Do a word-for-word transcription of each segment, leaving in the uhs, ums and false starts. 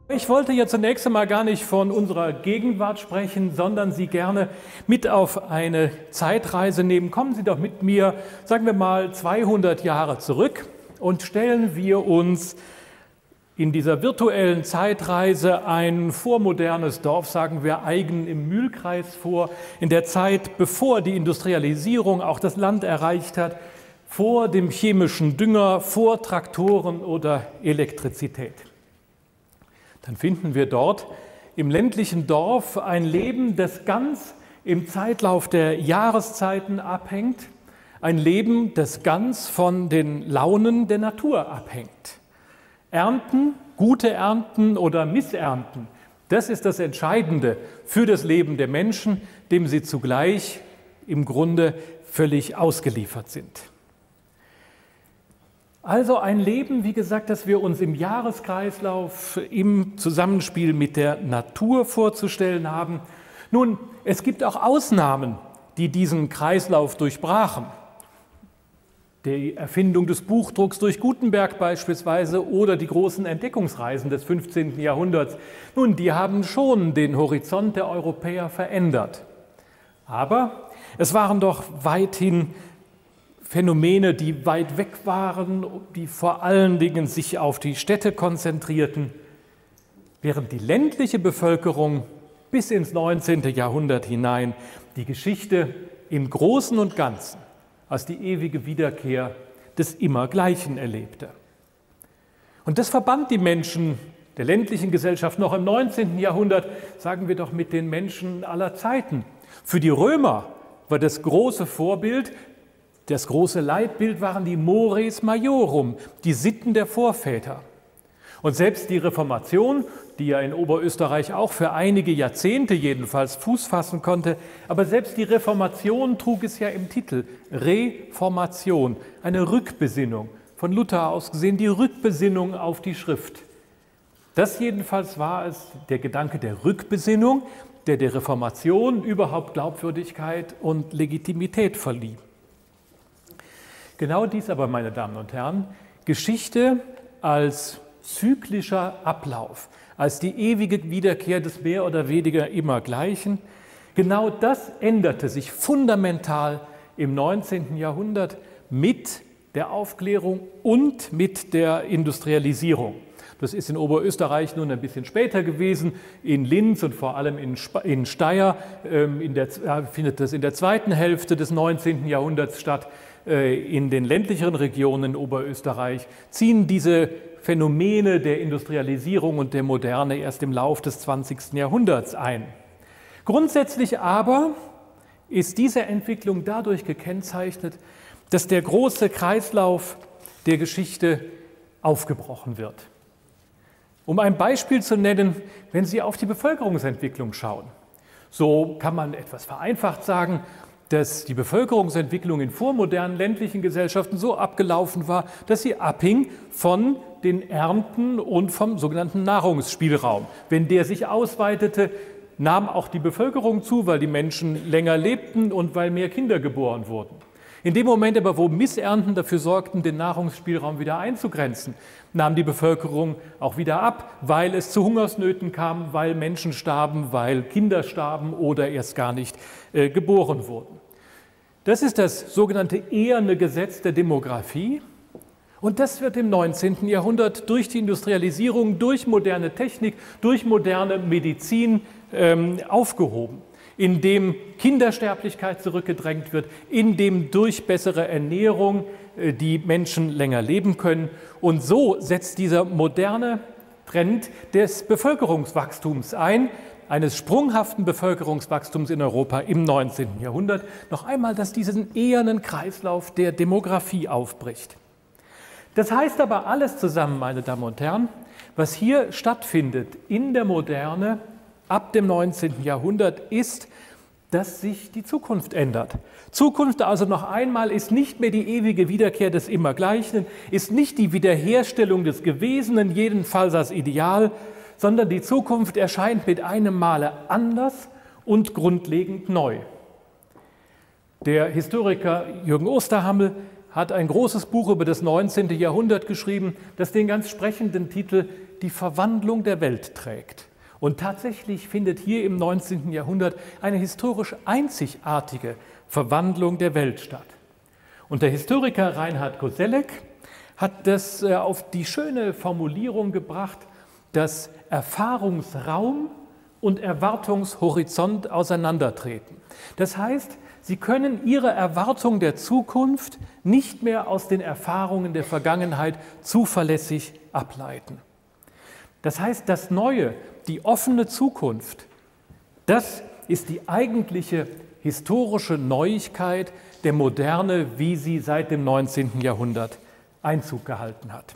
Ich wollte ja zunächst einmal gar nicht von unserer Gegenwart sprechen, sondern Sie gerne mit auf eine Zeitreise nehmen. Kommen Sie doch mit mir, sagen wir mal, zweihundert Jahre zurück und stellen wir uns in dieser virtuellen Zeitreise ein vormodernes Dorf, sagen wir Aigen im Mühlkreis vor, in der Zeit, bevor die Industrialisierung auch das Land erreicht hat, vor dem chemischen Dünger, vor Traktoren oder Elektrizität. Dann finden wir dort im ländlichen Dorf ein Leben, das ganz im Zeitlauf der Jahreszeiten abhängt, ein Leben, das ganz von den Launen der Natur abhängt. Ernten, gute Ernten oder Missernten, das ist das Entscheidende für das Leben der Menschen, dem sie zugleich im Grunde völlig ausgeliefert sind. Also ein Leben, wie gesagt, das wir uns im Jahreskreislauf im Zusammenspiel mit der Natur vorzustellen haben. Nun, es gibt auch Ausnahmen, die diesen Kreislauf durchbrachen. Die Erfindung des Buchdrucks durch Gutenberg beispielsweise oder die großen Entdeckungsreisen des fünfzehnten Jahrhunderts. Nun, die haben schon den Horizont der Europäer verändert. Aber es waren doch weithin Phänomene, die weit weg waren, die vor allen Dingen sich auf die Städte konzentrierten, während die ländliche Bevölkerung bis ins neunzehnte Jahrhundert hinein die Geschichte im Großen und Ganzen als die ewige Wiederkehr des Immergleichen erlebte. Und das verband die Menschen der ländlichen Gesellschaft noch im neunzehnten Jahrhundert, sagen wir doch, mit den Menschen aller Zeiten. Für die Römer war das große Vorbild, das große Leitbild waren die Mores Majorum, die Sitten der Vorväter. Und selbst die Reformation, die ja in Oberösterreich auch für einige Jahrzehnte jedenfalls Fuß fassen konnte, aber selbst die Reformation trug es ja im Titel, Reformation, eine Rückbesinnung, von Luther aus gesehen die Rückbesinnung auf die Schrift. Das jedenfalls war es, der Gedanke der Rückbesinnung, der der Reformation überhaupt Glaubwürdigkeit und Legitimität verlieh. Genau dies aber, meine Damen und Herren, Geschichte als zyklischer Ablauf, als die ewige Wiederkehr des mehr oder weniger Immergleichen, genau das änderte sich fundamental im neunzehnten Jahrhundert mit der Aufklärung und mit der Industrialisierung. Das ist in Oberösterreich nun ein bisschen später gewesen, in Linz und vor allem in Steyr in der, findet das in der zweiten Hälfte des neunzehnten Jahrhunderts statt. In den ländlicheren Regionen in Oberösterreich ziehen diese Phänomene der Industrialisierung und der Moderne erst im Lauf des zwanzigsten Jahrhunderts ein. Grundsätzlich aber ist diese Entwicklung dadurch gekennzeichnet, dass der große Kreislauf der Geschichte aufgebrochen wird. Um ein Beispiel zu nennen, wenn Sie auf die Bevölkerungsentwicklung schauen, so kann man etwas vereinfacht sagen, dass die Bevölkerungsentwicklung in vormodernen ländlichen Gesellschaften so abgelaufen war, dass sie abhing von den Ernten und vom sogenannten Nahrungsspielraum. Wenn der sich ausweitete, nahm auch die Bevölkerung zu, weil die Menschen länger lebten und weil mehr Kinder geboren wurden. In dem Moment aber, wo Missernten dafür sorgten, den Nahrungsspielraum wieder einzugrenzen, nahm die Bevölkerung auch wieder ab, weil es zu Hungersnöten kam, weil Menschen starben, weil Kinder starben oder erst gar nicht äh, geboren wurden. Das ist das sogenannte eherne Gesetz der Demografie. Und das wird im neunzehnten Jahrhundert durch die Industrialisierung, durch moderne Technik, durch moderne Medizin ähm, aufgehoben, indem Kindersterblichkeit zurückgedrängt wird, indem durch bessere Ernährung äh, die Menschen länger leben können. Und so setzt dieser moderne Trend des Bevölkerungswachstums ein, eines sprunghaften Bevölkerungswachstums in Europa im neunzehnten Jahrhundert. Noch einmal, dass diesen ehernen Kreislauf der Demografie aufbricht. Das heißt aber alles zusammen, meine Damen und Herren, was hier stattfindet in der Moderne ab dem neunzehnten Jahrhundert ist, dass sich die Zukunft ändert. Zukunft also noch einmal ist nicht mehr die ewige Wiederkehr des Immergleichen, ist nicht die Wiederherstellung des Gewesenen, jedenfalls als Ideal, sondern die Zukunft erscheint mit einem Male anders und grundlegend neu. Der Historiker Jürgen Osterhammel hat ein großes Buch über das neunzehnte Jahrhundert geschrieben, das den ganz sprechenden Titel »Die Verwandlung der Welt« trägt. Und tatsächlich findet hier im neunzehnten Jahrhundert eine historisch einzigartige Verwandlung der Welt statt. Und der Historiker Reinhard Koselleck hat das auf die schöne Formulierung gebracht, dass Erfahrungsraum und Erwartungshorizont auseinandertreten. Das heißt, Sie können Ihre Erwartung der Zukunft nicht mehr aus den Erfahrungen der Vergangenheit zuverlässig ableiten. Das heißt, das Neue, die offene Zukunft, das ist die eigentliche historische Neuigkeit der Moderne, wie sie seit dem neunzehnten Jahrhundert Einzug gehalten hat.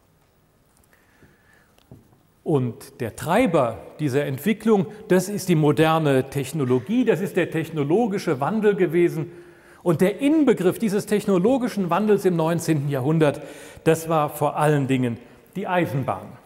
Und der Treiber dieser Entwicklung, das ist die moderne Technologie, das ist der technologische Wandel gewesen. Und der Inbegriff dieses technologischen Wandels im neunzehnten Jahrhundert, das war vor allen Dingen die Eisenbahn.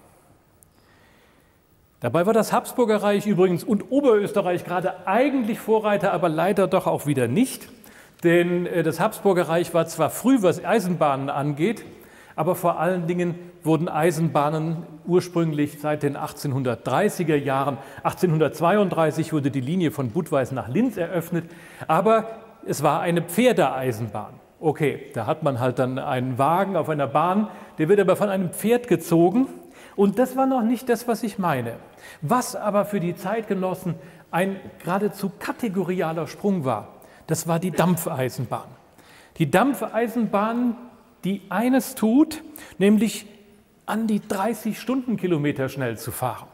Dabei war das Habsburger Reich übrigens und Oberösterreich gerade eigentlich Vorreiter, aber leider doch auch wieder nicht. Denn das Habsburger Reich war zwar früh, was Eisenbahnen angeht, aber vor allen Dingen wurden Eisenbahnen ursprünglich seit den achtzehnhundertdreißiger Jahren. achtzehnhundertzweiunddreißig wurde die Linie von Budweis nach Linz eröffnet, aber es war eine Pferdeeisenbahn. Okay, da hat man halt dann einen Wagen auf einer Bahn, der wird aber von einem Pferd gezogen. Und das war noch nicht das, was ich meine. Was aber für die Zeitgenossen ein geradezu kategorialer Sprung war, das war die Dampfeisenbahn. Die Dampfeisenbahn, die eines tut, nämlich an die dreißig Stundenkilometer schnell zu fahren.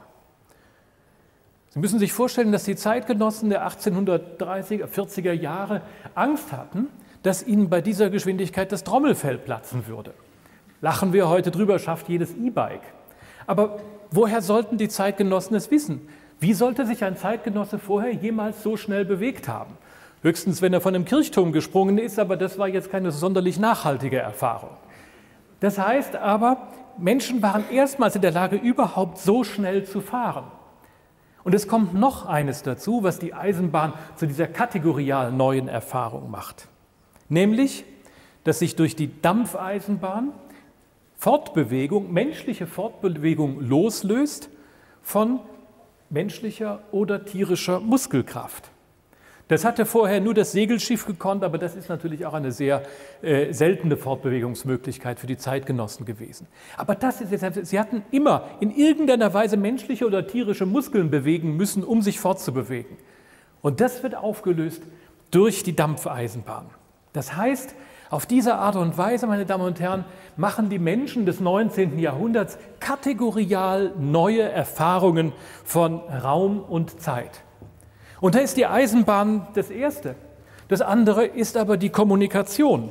Sie müssen sich vorstellen, dass die Zeitgenossen der achtzehnhundertdreißiger, vierziger Jahre Angst hatten, dass ihnen bei dieser Geschwindigkeit das Trommelfell platzen würde. Lachen wir heute drüber, schafft jedes E-Bike. Aber woher sollten die Zeitgenossen es wissen? Wie sollte sich ein Zeitgenosse vorher jemals so schnell bewegt haben? Höchstens, wenn er von einem Kirchturm gesprungen ist, aber das war jetzt keine sonderlich nachhaltige Erfahrung. Das heißt aber, Menschen waren erstmals in der Lage, überhaupt so schnell zu fahren. Und es kommt noch eines dazu, was die Eisenbahn zu dieser kategorial neuen Erfahrung macht. Nämlich, dass sich durch die Dampfeisenbahn Fortbewegung, menschliche Fortbewegung loslöst von menschlicher oder tierischer Muskelkraft. Das hatte vorher nur das Segelschiff gekonnt, aber das ist natürlich auch eine sehr äh, seltene Fortbewegungsmöglichkeit für die Zeitgenossen gewesen. Aber das ist jetzt, sie hatten immer in irgendeiner Weise menschliche oder tierische Muskeln bewegen müssen, um sich fortzubewegen. Und das wird aufgelöst durch die Dampfeisenbahn. Das heißt, auf diese Art und Weise, meine Damen und Herren, machen die Menschen des neunzehnten Jahrhunderts kategorial neue Erfahrungen von Raum und Zeit. Und da ist die Eisenbahn das Erste. Das andere ist aber die Kommunikation.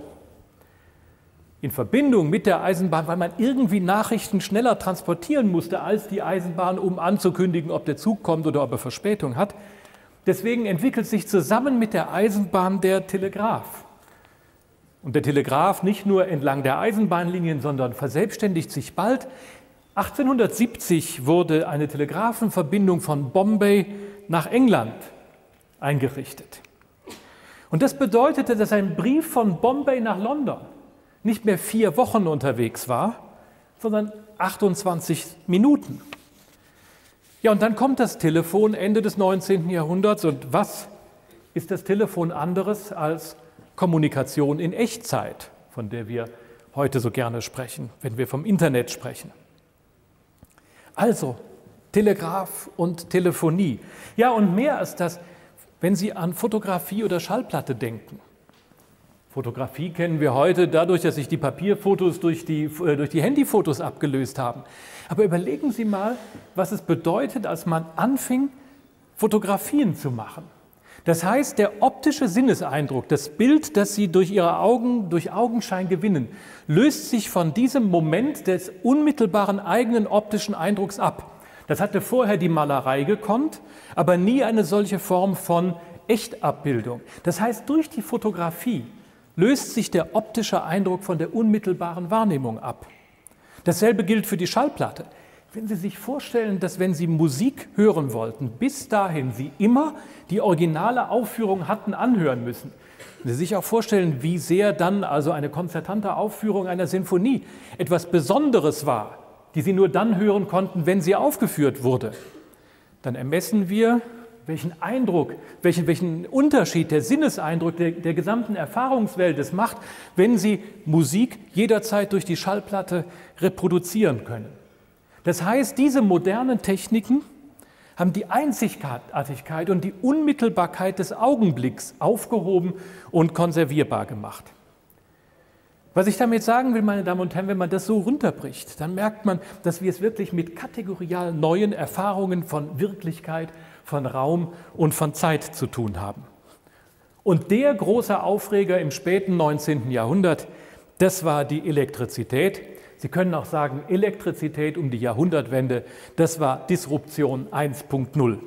In Verbindung mit der Eisenbahn, weil man irgendwie Nachrichten schneller transportieren musste als die Eisenbahn, um anzukündigen, ob der Zug kommt oder ob er Verspätung hat. Deswegen entwickelt sich zusammen mit der Eisenbahn der Telegraph. Und der Telegraph nicht nur entlang der Eisenbahnlinien, sondern verselbstständigt sich bald. achtzehnhundertsiebzig wurde eine Telegrafenverbindung von Bombay nach England eingerichtet. Und das bedeutete, dass ein Brief von Bombay nach London nicht mehr vier Wochen unterwegs war, sondern achtundzwanzig Minuten. Ja, und dann kommt das Telefon Ende des neunzehnten Jahrhunderts. Und was ist das Telefon anderes als Kommunikation in Echtzeit, von der wir heute so gerne sprechen, wenn wir vom Internet sprechen. Also Telegraph und Telefonie. Ja, und mehr als das, wenn Sie an Fotografie oder Schallplatte denken. Fotografie kennen wir heute dadurch, dass sich die Papierfotos durch die, äh, durch die Handyfotos abgelöst haben. Aber überlegen Sie mal, was es bedeutet, als man anfing, Fotografien zu machen. Das heißt, der optische Sinneseindruck, das Bild, das Sie durch Ihre Augen, durch Augenschein gewinnen, löst sich von diesem Moment des unmittelbaren eigenen optischen Eindrucks ab. Das hatte vorher die Malerei gekonnt, aber nie eine solche Form von Echtabbildung. Das heißt, durch die Fotografie löst sich der optische Eindruck von der unmittelbaren Wahrnehmung ab. Dasselbe gilt für die Schallplatte. Wenn Sie sich vorstellen, dass wenn Sie Musik hören wollten, bis dahin Sie immer die originale Aufführung hatten anhören müssen. Sie sich auch vorstellen, wie sehr dann also eine konzertante Aufführung einer Sinfonie etwas Besonderes war, die Sie nur dann hören konnten, wenn sie aufgeführt wurde. Dann ermessen wir, welchen Eindruck, welchen, welchen Unterschied der Sinneseindruck der, der gesamten Erfahrungswelt es macht, wenn Sie Musik jederzeit durch die Schallplatte reproduzieren können. Das heißt, diese modernen Techniken haben die Einzigartigkeit und die Unmittelbarkeit des Augenblicks aufgehoben und konservierbar gemacht. Was ich damit sagen will, meine Damen und Herren, wenn man das so runterbricht, dann merkt man, dass wir es wirklich mit kategorial neuen Erfahrungen von Wirklichkeit, von Raum und von Zeit zu tun haben. Und der große Aufreger im späten neunzehnten Jahrhundert, das war die Elektrizität. Sie können auch sagen, Elektrizität um die Jahrhundertwende, das war Disruption eins Punkt null.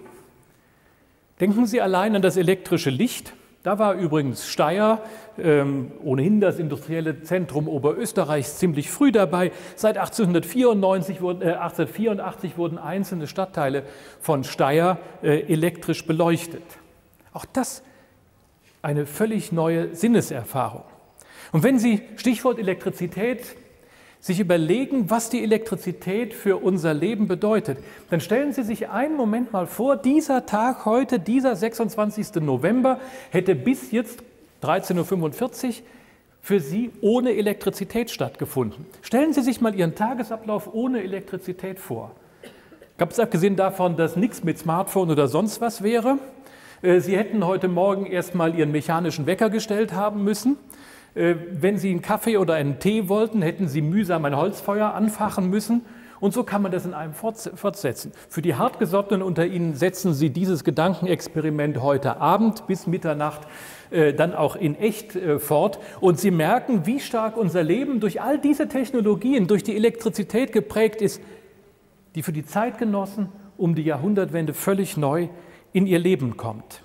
Denken Sie allein an das elektrische Licht. Da war übrigens Steyr, ähm, ohnehin das industrielle Zentrum Oberösterreichs, ziemlich früh dabei. Seit achtzehnhundertvierundneunzig wurden, äh, achtzehnhundertvierundachtzig wurden einzelne Stadtteile von Steyr äh, elektrisch beleuchtet. Auch das eine völlig neue Sinneserfahrung. Und wenn Sie, Stichwort Elektrizität, sich überlegen, was die Elektrizität für unser Leben bedeutet, dann stellen Sie sich einen Moment mal vor, dieser Tag heute, dieser sechsundzwanzigsten November, hätte bis jetzt dreizehn Uhr fünfundvierzig für Sie ohne Elektrizität stattgefunden. Stellen Sie sich mal Ihren Tagesablauf ohne Elektrizität vor. Ganz abgesehen davon, dass nichts mit Smartphone oder sonst was wäre. Sie hätten heute Morgen erst mal Ihren mechanischen Wecker gestellt haben müssen. Wenn Sie einen Kaffee oder einen Tee wollten, hätten Sie mühsam ein Holzfeuer anfachen müssen. Und so kann man das in einem fortsetzen. Für die Hartgesottenen unter Ihnen setzen Sie dieses Gedankenexperiment heute Abend bis Mitternacht äh, dann auch in echt äh, fort. Und Sie merken, wie stark unser Leben durch all diese Technologien, durch die Elektrizität geprägt ist, die für die Zeitgenossen um die Jahrhundertwende völlig neu in ihr Leben kommt.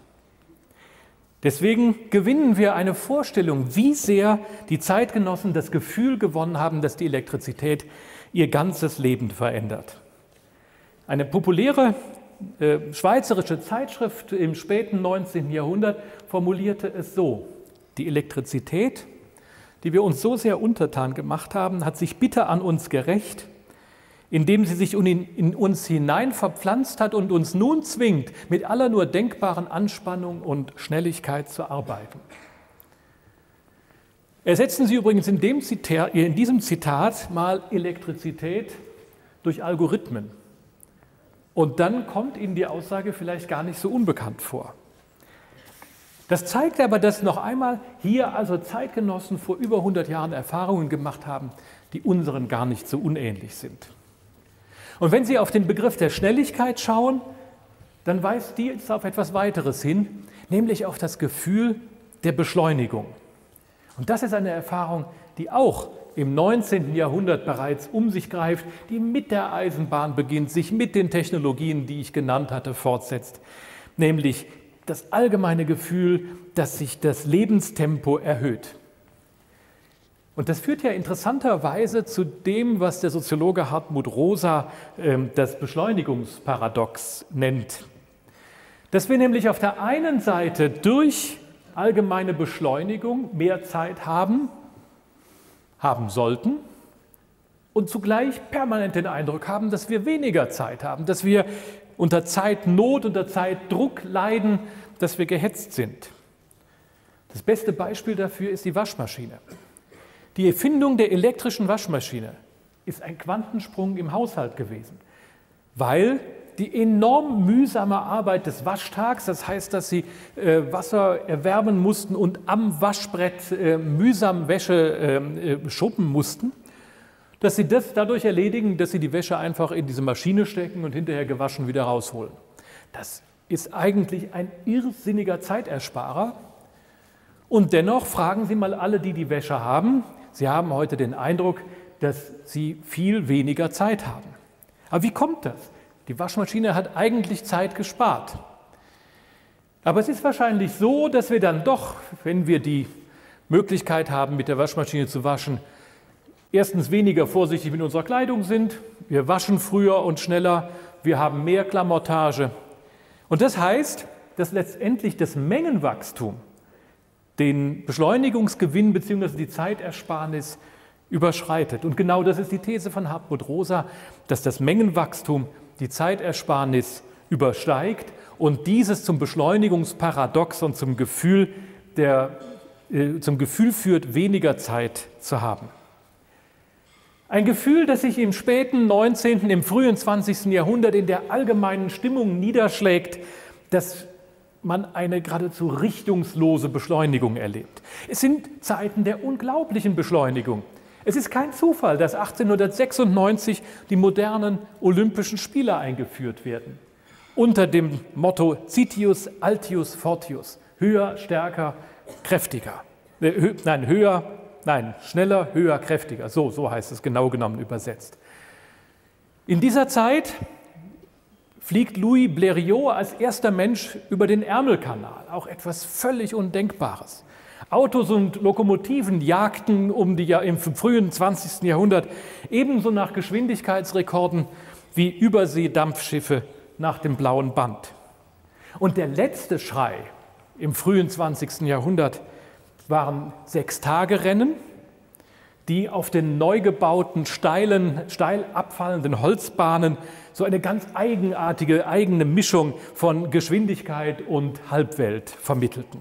Deswegen gewinnen wir eine Vorstellung, wie sehr die Zeitgenossen das Gefühl gewonnen haben, dass die Elektrizität ihr ganzes Leben verändert. Eine populäre äh, schweizerische Zeitschrift im späten neunzehnten Jahrhundert formulierte es so: Die Elektrizität, die wir uns so sehr untertan gemacht haben, hat sich bitter an uns gerächt, indem sie sich in uns hinein verpflanzt hat und uns nun zwingt, mit aller nur denkbaren Anspannung und Schnelligkeit zu arbeiten. Ersetzen Sie übrigens in, dem Zitat, in diesem Zitat mal Elektrizität durch Algorithmen. Und dann kommt Ihnen die Aussage vielleicht gar nicht so unbekannt vor. Das zeigt aber, dass noch einmal hier also Zeitgenossen vor über hundert Jahren Erfahrungen gemacht haben, die unseren gar nicht so unähnlich sind. Und wenn Sie auf den Begriff der Schnelligkeit schauen, dann weist dies auf etwas weiteres hin, nämlich auf das Gefühl der Beschleunigung. Und das ist eine Erfahrung, die auch im neunzehnten Jahrhundert bereits um sich greift, die mit der Eisenbahn beginnt, sich mit den Technologien, die ich genannt hatte, fortsetzt, nämlich das allgemeine Gefühl, dass sich das Lebenstempo erhöht. Und das führt ja interessanterweise zu dem, was der Soziologe Hartmut Rosa äh, das Beschleunigungsparadox nennt. Dass wir nämlich auf der einen Seite durch allgemeine Beschleunigung mehr Zeit haben, haben sollten und zugleich permanent den Eindruck haben, dass wir weniger Zeit haben, dass wir unter Zeitnot, unter Zeitdruck leiden, dass wir gehetzt sind. Das beste Beispiel dafür ist die Waschmaschine. Die Erfindung der elektrischen Waschmaschine ist ein Quantensprung im Haushalt gewesen, weil die enorm mühsame Arbeit des Waschtags, das heißt, dass sie äh, Wasser erwärmen mussten und am Waschbrett äh, mühsam Wäsche äh, schuppen mussten, dass sie das dadurch erledigen, dass sie die Wäsche einfach in diese Maschine stecken und hinterher gewaschen wieder rausholen. Das ist eigentlich ein irrsinniger Zeitersparer. Und dennoch fragen Sie mal alle, die die Wäsche haben, Sie haben heute den Eindruck, dass Sie viel weniger Zeit haben. Aber wie kommt das? Die Waschmaschine hat eigentlich Zeit gespart. Aber es ist wahrscheinlich so, dass wir dann doch, wenn wir die Möglichkeit haben, mit der Waschmaschine zu waschen, erstens weniger vorsichtig mit unserer Kleidung sind. Wir waschen früher und schneller. Wir haben mehr Klamottage. Und das heißt, dass letztendlich das Mengenwachstum den Beschleunigungsgewinn bzw. die Zeitersparnis überschreitet. Und genau das ist die These von Hartmut Rosa, dass das Mengenwachstum die Zeitersparnis übersteigt und dieses zum Beschleunigungsparadox und zum Gefühl, der, äh, zum Gefühl führt, weniger Zeit zu haben. Ein Gefühl, das sich im späten neunzehnten, im frühen zwanzigsten Jahrhundert in der allgemeinen Stimmung niederschlägt, dass man eine geradezu richtungslose Beschleunigung erlebt. Es sind Zeiten der unglaublichen Beschleunigung. Es ist kein Zufall, dass achtzehnhundertsechsundneunzig die modernen Olympischen Spiele eingeführt werden. Unter dem Motto Citius, Altius, Fortius. Höher, stärker, kräftiger. Äh, hö, nein, höher, nein, schneller, höher, kräftiger. So, so heißt es genau genommen übersetzt. In dieser Zeit fliegt Louis Blériot als erster Mensch über den Ärmelkanal. Auch etwas völlig Undenkbares. Autos und Lokomotiven jagten um die, im frühen zwanzigsten Jahrhundert ebenso nach Geschwindigkeitsrekorden wie Überseedampfschiffe nach dem blauen Band. Und der letzte Schrei im frühen zwanzigsten Jahrhundert waren Sechstagerennen, die auf den neu gebauten, steilen, steil abfallenden Holzbahnen so eine ganz eigenartige, eigene Mischung von Geschwindigkeit und Halbwelt vermittelten.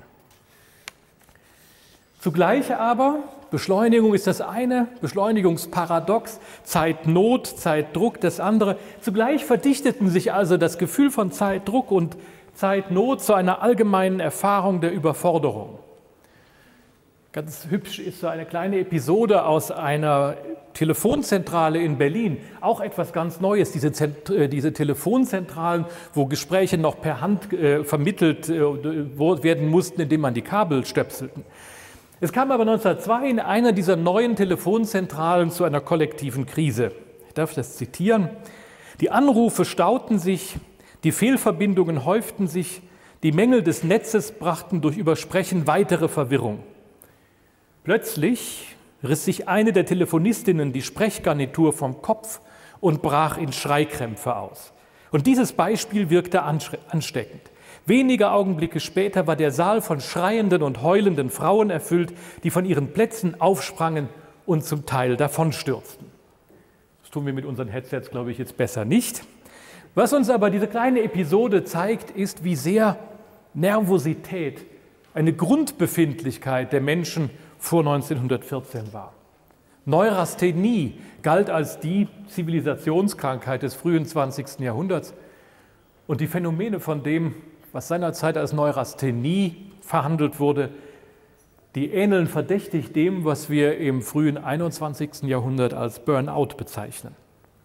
Zugleich aber, Beschleunigung ist das eine, Beschleunigungsparadox, Zeitnot, Zeitdruck das andere. Zugleich verdichteten sich also das Gefühl von Zeitdruck und Zeitnot zu einer allgemeinen Erfahrung der Überforderung. Ganz hübsch ist so eine kleine Episode aus einer Telefonzentrale in Berlin, auch etwas ganz Neues, diese, Zent diese Telefonzentralen, wo Gespräche noch per Hand äh, vermittelt äh, werden mussten, indem man die Kabel stöpselten. Es kam aber neunzehnhundertzwei in einer dieser neuen Telefonzentralen zu einer kollektiven Krise. Ich darf das zitieren. Die Anrufe stauten sich, die Fehlverbindungen häuften sich, die Mängel des Netzes brachten durch Übersprechen weitere Verwirrung. Plötzlich riss sich eine der Telefonistinnen die Sprechgarnitur vom Kopf und brach in Schreikrämpfe aus. Und dieses Beispiel wirkte ansteckend. Wenige Augenblicke später war der Saal von schreienden und heulenden Frauen erfüllt, die von ihren Plätzen aufsprangen und zum Teil davonstürzten. Das tun wir mit unseren Headsets, glaube ich, jetzt besser nicht. Was uns aber diese kleine Episode zeigt, ist, wie sehr Nervosität eine Grundbefindlichkeit der Menschen vor neunzehnhundertvierzehn war. Neurasthenie galt als die Zivilisationskrankheit des frühen zwanzigsten Jahrhunderts und die Phänomene von dem, was seinerzeit als Neurasthenie verhandelt wurde, die ähneln verdächtig dem, was wir im frühen einundzwanzigsten Jahrhundert als Burnout bezeichnen.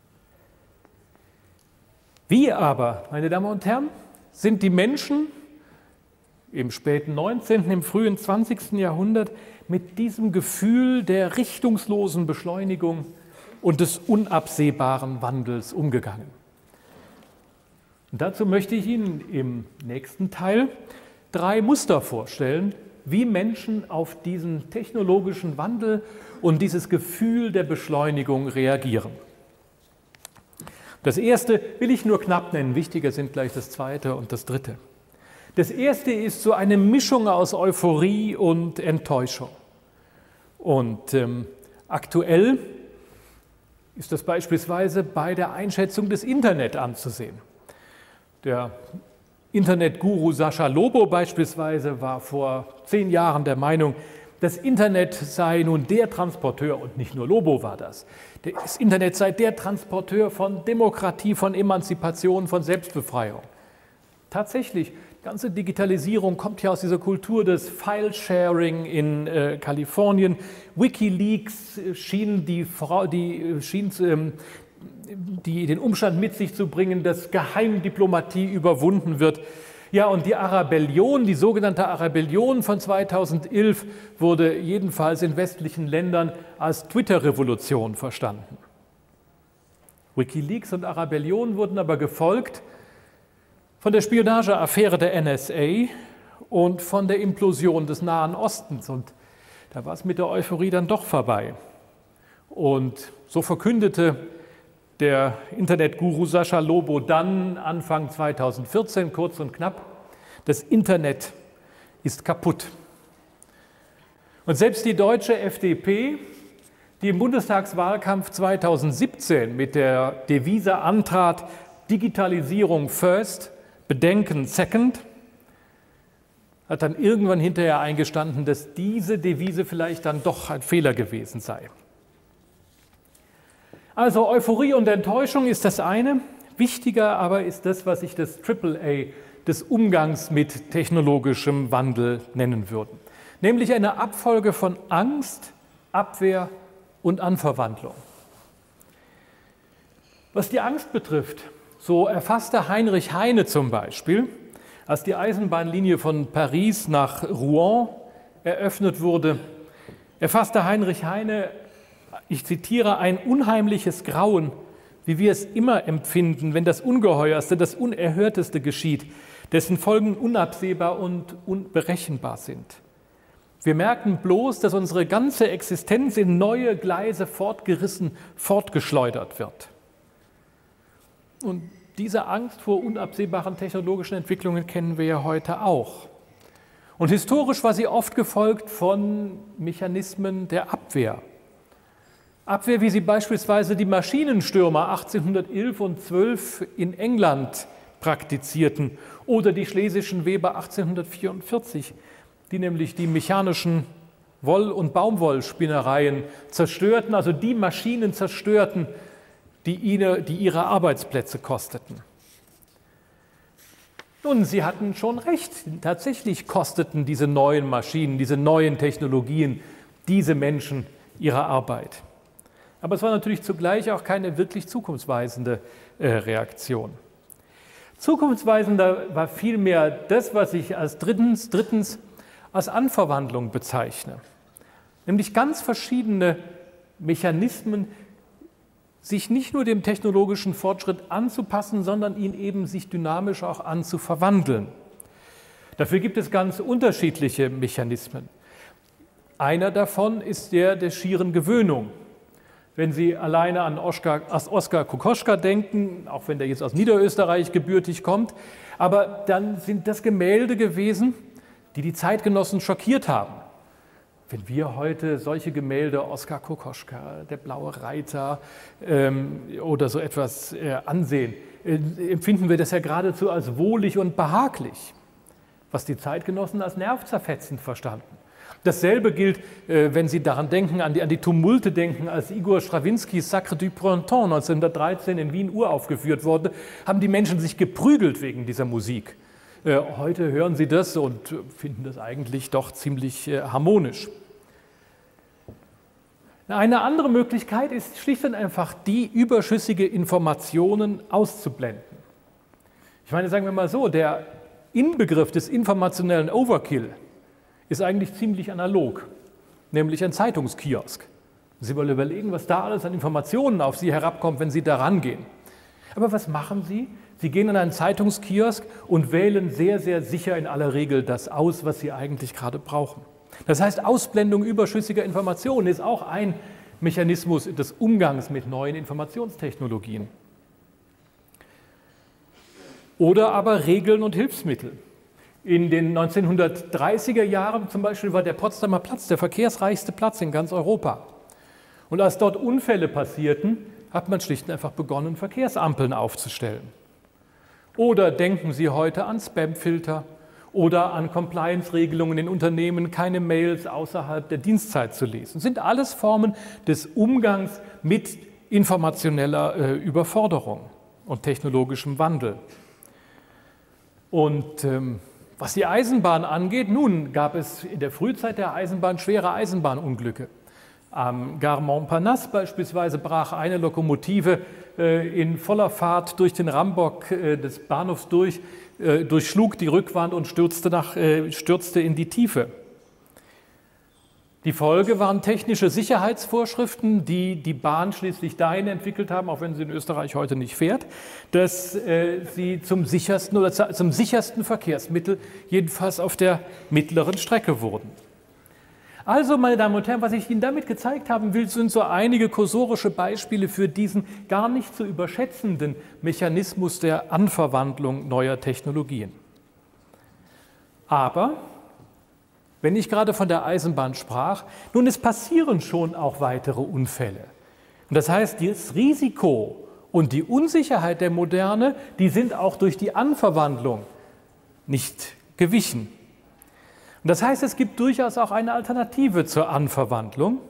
Wie aber, meine Damen und Herren, sind die Menschen im späten neunzehnten, im frühen zwanzigsten Jahrhundert mit diesem Gefühl der richtungslosen Beschleunigung und des unabsehbaren Wandels umgegangen? Und dazu möchte ich Ihnen im nächsten Teil drei Muster vorstellen, wie Menschen auf diesen technologischen Wandel und dieses Gefühl der Beschleunigung reagieren. Das erste will ich nur knapp nennen, wichtiger sind gleich das zweite und das dritte. Das erste ist so eine Mischung aus Euphorie und Enttäuschung. Und ähm, aktuell ist das beispielsweise bei der Einschätzung des Internet anzusehen. Der Internetguru Sascha Lobo beispielsweise war vor zehn Jahren der Meinung, das Internet sei nun der Transporteur, und nicht nur Lobo war das, das Internet sei der Transporteur von Demokratie, von Emanzipation, von Selbstbefreiung. Tatsächlich, die ganze Digitalisierung kommt ja aus dieser Kultur des File-Sharing in äh, Kalifornien. WikiLeaks schien, die, die, schien ähm, die, den Umstand mit sich zu bringen, dass Geheimdiplomatie überwunden wird. Ja, und die Arabellion, die sogenannte Arabellion von zweitausendelf, wurde jedenfalls in westlichen Ländern als Twitter-Revolution verstanden. WikiLeaks und Arabellion wurden aber gefolgt von der Spionageaffäre der N S A und von der Implosion des Nahen Ostens. Und da war es mit der Euphorie dann doch vorbei. Und so verkündete der Internetguru Sascha Lobo dann Anfang zweitausendvierzehn, kurz und knapp, das Internet ist kaputt. Und selbst die deutsche F D P, die im Bundestagswahlkampf zweitausendsiebzehn mit der Devise antrat, Digitalisierung first, Bedenken second, hat dann irgendwann hinterher eingestanden, dass diese Devise vielleicht dann doch ein Fehler gewesen sei. Also Euphorie und Enttäuschung ist das eine. Wichtiger aber ist das, was ich das Triple A des Umgangs mit technologischem Wandel nennen würde. Nämlich eine Abfolge von Angst, Abwehr und Anverwandlung. Was die Angst betrifft, so erfasste Heinrich Heine zum Beispiel, als die Eisenbahnlinie von Paris nach Rouen eröffnet wurde, erfasste Heinrich Heine, ich zitiere, ein unheimliches Grauen, wie wir es immer empfinden, wenn das Ungeheuerste, das Unerhörteste geschieht, dessen Folgen unabsehbar und unberechenbar sind. Wir merken bloß, dass unsere ganze Existenz in neue Gleise fortgerissen, fortgeschleudert wird. Und diese Angst vor unabsehbaren technologischen Entwicklungen kennen wir ja heute auch. Und historisch war sie oft gefolgt von Mechanismen der Abwehr. Abwehr, wie sie beispielsweise die Maschinenstürmer achtzehnhundertelf und zwölf in England praktizierten oder die schlesischen Weber achtzehnhundertvierundvierzig, die nämlich die mechanischen Woll- und Baumwollspinnereien zerstörten, also die Maschinen zerstörten, die, ihnen, die ihre Arbeitsplätze kosteten. Nun, sie hatten schon recht, tatsächlich kosteten diese neuen Maschinen, diese neuen Technologien diese Menschen ihre Arbeit. Aber es war natürlich zugleich auch keine wirklich zukunftsweisende äh, Reaktion. Zukunftsweisender war vielmehr das, was ich als drittens, drittens als Anverwandlung bezeichne. Nämlich ganz verschiedene Mechanismen, sich nicht nur dem technologischen Fortschritt anzupassen, sondern ihn eben sich dynamisch auch anzuverwandeln. Dafür gibt es ganz unterschiedliche Mechanismen. Einer davon ist der der schieren Gewöhnung. Wenn Sie alleine an Oskar, Oskar Kokoschka denken, auch wenn der jetzt aus Niederösterreich gebürtig kommt, aber dann sind das Gemälde gewesen, die die Zeitgenossen schockiert haben. Wenn wir heute solche Gemälde, Oskar Kokoschka, der blaue Reiter ähm, oder so etwas äh, ansehen, äh, empfinden wir das ja geradezu als wohlig und behaglich, was die Zeitgenossen als nervzerfetzend verstanden. Dasselbe gilt, äh, wenn Sie daran denken, an die, an die Tumulte denken, als Igor Strawinskys Sacre du Printemps neunzehnhundertdreizehn in Wien uraufgeführt wurde, haben die Menschen sich geprügelt wegen dieser Musik. Heute hören Sie das und finden das eigentlich doch ziemlich harmonisch. Eine andere Möglichkeit ist schlicht und einfach die, überschüssige Informationen auszublenden. Ich meine, sagen wir mal so, der Inbegriff des informationellen Overkill ist eigentlich ziemlich analog, nämlich ein Zeitungskiosk. Sie wollen überlegen, was da alles an Informationen auf Sie herabkommt, wenn Sie da rangehen. Aber was machen Sie? Sie gehen in einen Zeitungskiosk und wählen sehr, sehr sicher in aller Regel das aus, was Sie eigentlich gerade brauchen. Das heißt, Ausblendung überschüssiger Informationen ist auch ein Mechanismus des Umgangs mit neuen Informationstechnologien. Oder aber Regeln und Hilfsmittel. In den neunzehnhundertdreißiger Jahren zum Beispiel war der Potsdamer Platz der verkehrsreichste Platz in ganz Europa. Und als dort Unfälle passierten, hat man schlicht und einfach begonnen, Verkehrsampeln aufzustellen. Oder denken Sie heute an Spamfilter oder an Compliance-Regelungen in Unternehmen, keine Mails außerhalb der Dienstzeit zu lesen. Das sind alles Formen des Umgangs mit informationeller äh, Überforderung und technologischem Wandel. Und ähm, was die Eisenbahn angeht, nun gab es in der Frühzeit der Eisenbahn schwere Eisenbahnunglücke. Am Gare Montparnasse beispielsweise brach eine Lokomotive äh, in voller Fahrt durch den Rambock äh, des Bahnhofs durch, äh, durchschlug die Rückwand und stürzte, nach, äh, stürzte in die Tiefe. Die Folge waren technische Sicherheitsvorschriften, die die Bahn schließlich dahin entwickelt haben, auch wenn sie in Österreich heute nicht fährt, dass äh, sie zum sichersten oder zum sichersten Verkehrsmittel jedenfalls auf der mittleren Strecke wurden. Also, meine Damen und Herren, was ich Ihnen damit gezeigt haben will, sind so einige kursorische Beispiele für diesen gar nicht zu überschätzenden Mechanismus der Anverwandlung neuer Technologien. Aber wenn ich gerade von der Eisenbahn sprach. Nun, es passieren schon auch weitere Unfälle. Und das heißt, das Risiko und die Unsicherheit der Moderne, die sind auch durch die Anverwandlung nicht gewichen. Und das heißt, es gibt durchaus auch eine Alternative zur Anverwandlung.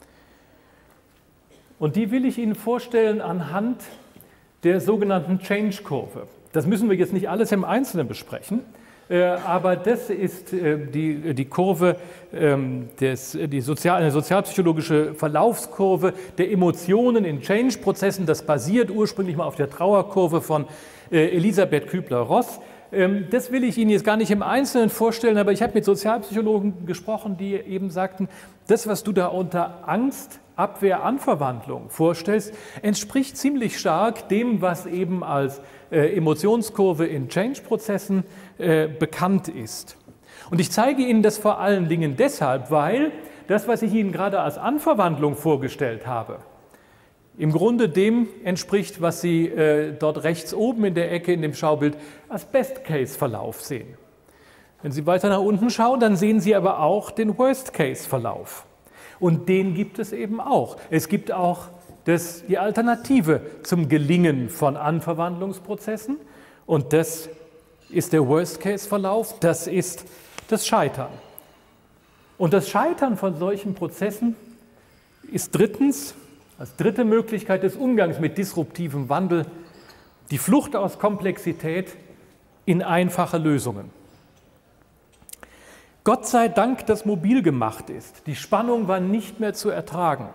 Und die will ich Ihnen vorstellen anhand der sogenannten Change-Kurve. Das müssen wir jetzt nicht alles im Einzelnen besprechen, aber das ist die, die Kurve, des, die Sozial, eine sozialpsychologische Verlaufskurve der Emotionen in Change-Prozessen. Das basiert ursprünglich mal auf der Trauerkurve von Elisabeth Kübler-Ross. Das will ich Ihnen jetzt gar nicht im Einzelnen vorstellen, aber ich habe mit Sozialpsychologen gesprochen, die eben sagten, das, was du da unter Angst, Abwehr, Anverwandlung vorstellst, entspricht ziemlich stark dem, was eben als äh, Emotionskurve in Change-Prozessen äh, bekannt ist. Und ich zeige Ihnen das vor allen Dingen deshalb, weil das, was ich Ihnen gerade als Anverwandlung vorgestellt habe, im Grunde dem entspricht, was Sie äh, dort rechts oben in der Ecke in dem Schaubild als Best-Case-Verlauf sehen. Wenn Sie weiter nach unten schauen, dann sehen Sie aber auch den Worst-Case-Verlauf. Und den gibt es eben auch. Es gibt auch das, die Alternative zum Gelingen von Anverwandlungsprozessen. Und das ist der Worst-Case-Verlauf, das ist das Scheitern. Und das Scheitern von solchen Prozessen ist drittens, als dritte Möglichkeit des Umgangs mit disruptivem Wandel, die Flucht aus Komplexität in einfache Lösungen. Gott sei Dank, dass mobil gemacht ist. Die Spannung war nicht mehr zu ertragen,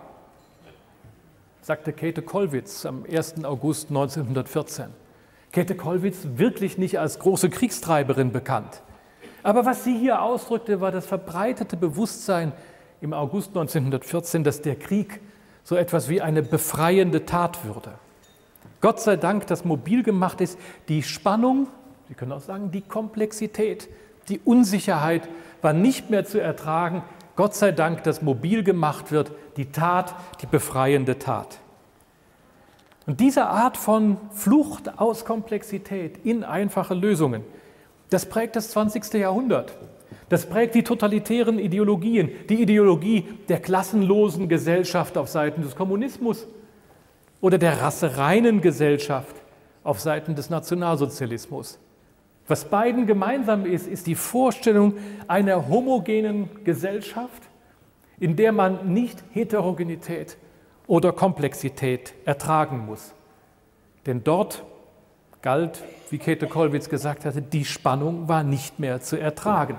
sagte Käthe Kollwitz am ersten August neunzehnhundertvierzehn. Käthe Kollwitz wirklich nicht als große Kriegstreiberin bekannt. Aber was sie hier ausdrückte, war das verbreitete Bewusstsein im August neunzehnhundertvierzehn, dass der Krieg so etwas wie eine befreiende Tat würde. Gott sei Dank, dass mobil gemacht ist, die Spannung, Sie können auch sagen, die Komplexität, die Unsicherheit war nicht mehr zu ertragen. Gott sei Dank, dass mobil gemacht wird, die Tat, die befreiende Tat. Und diese Art von Flucht aus Komplexität in einfache Lösungen, das prägt das zwanzigste Jahrhundert. Das prägt die totalitären Ideologien, die Ideologie der klassenlosen Gesellschaft auf Seiten des Kommunismus oder der rassereinen Gesellschaft auf Seiten des Nationalsozialismus. Was beiden gemeinsam ist, ist die Vorstellung einer homogenen Gesellschaft, in der man nicht Heterogenität oder Komplexität ertragen muss. Denn dort galt, wie Käthe Kollwitz gesagt hatte, die Spannung war nicht mehr zu ertragen.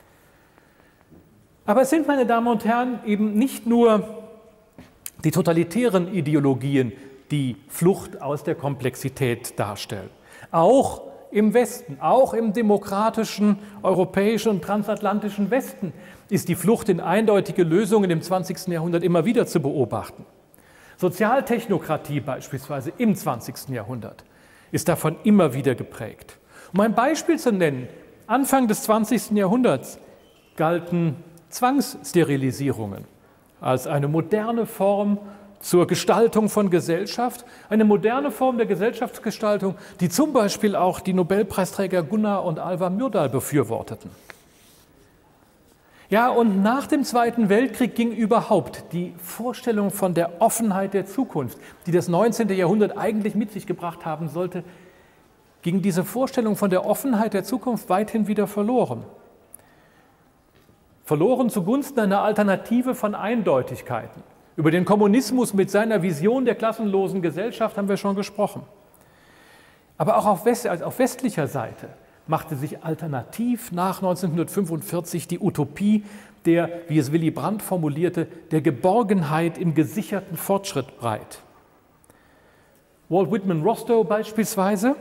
Aber es sind, meine Damen und Herren, eben nicht nur die totalitären Ideologien, die Flucht aus der Komplexität darstellen. Auch im Westen, auch im demokratischen, europäischen und transatlantischen Westen ist die Flucht in eindeutige Lösungen im zwanzigsten Jahrhundert immer wieder zu beobachten. Sozialtechnokratie beispielsweise im zwanzigsten Jahrhundert ist davon immer wieder geprägt. Um ein Beispiel zu nennen, Anfang des zwanzigsten Jahrhunderts galten Zwangssterilisierungen als eine moderne Form zur Gestaltung von Gesellschaft, eine moderne Form der Gesellschaftsgestaltung, die zum Beispiel auch die Nobelpreisträger Gunnar und Alva Myrdal befürworteten. Ja, und nach dem Zweiten Weltkrieg ging überhaupt die Vorstellung von der Offenheit der Zukunft, die das neunzehnte Jahrhundert eigentlich mit sich gebracht haben sollte, ging diese Vorstellung von der Offenheit der Zukunft weithin wieder verloren. Verloren zugunsten einer Alternative von Eindeutigkeiten. Über den Kommunismus mit seiner Vision der klassenlosen Gesellschaft haben wir schon gesprochen. Aber auch auf, West, also auf westlicher Seite machte sich alternativ nach neunzehnhundertfünfundvierzig die Utopie der, wie es Willy Brandt formulierte, der Geborgenheit im gesicherten Fortschritt breit. Walt Whitman Rostow beispielsweise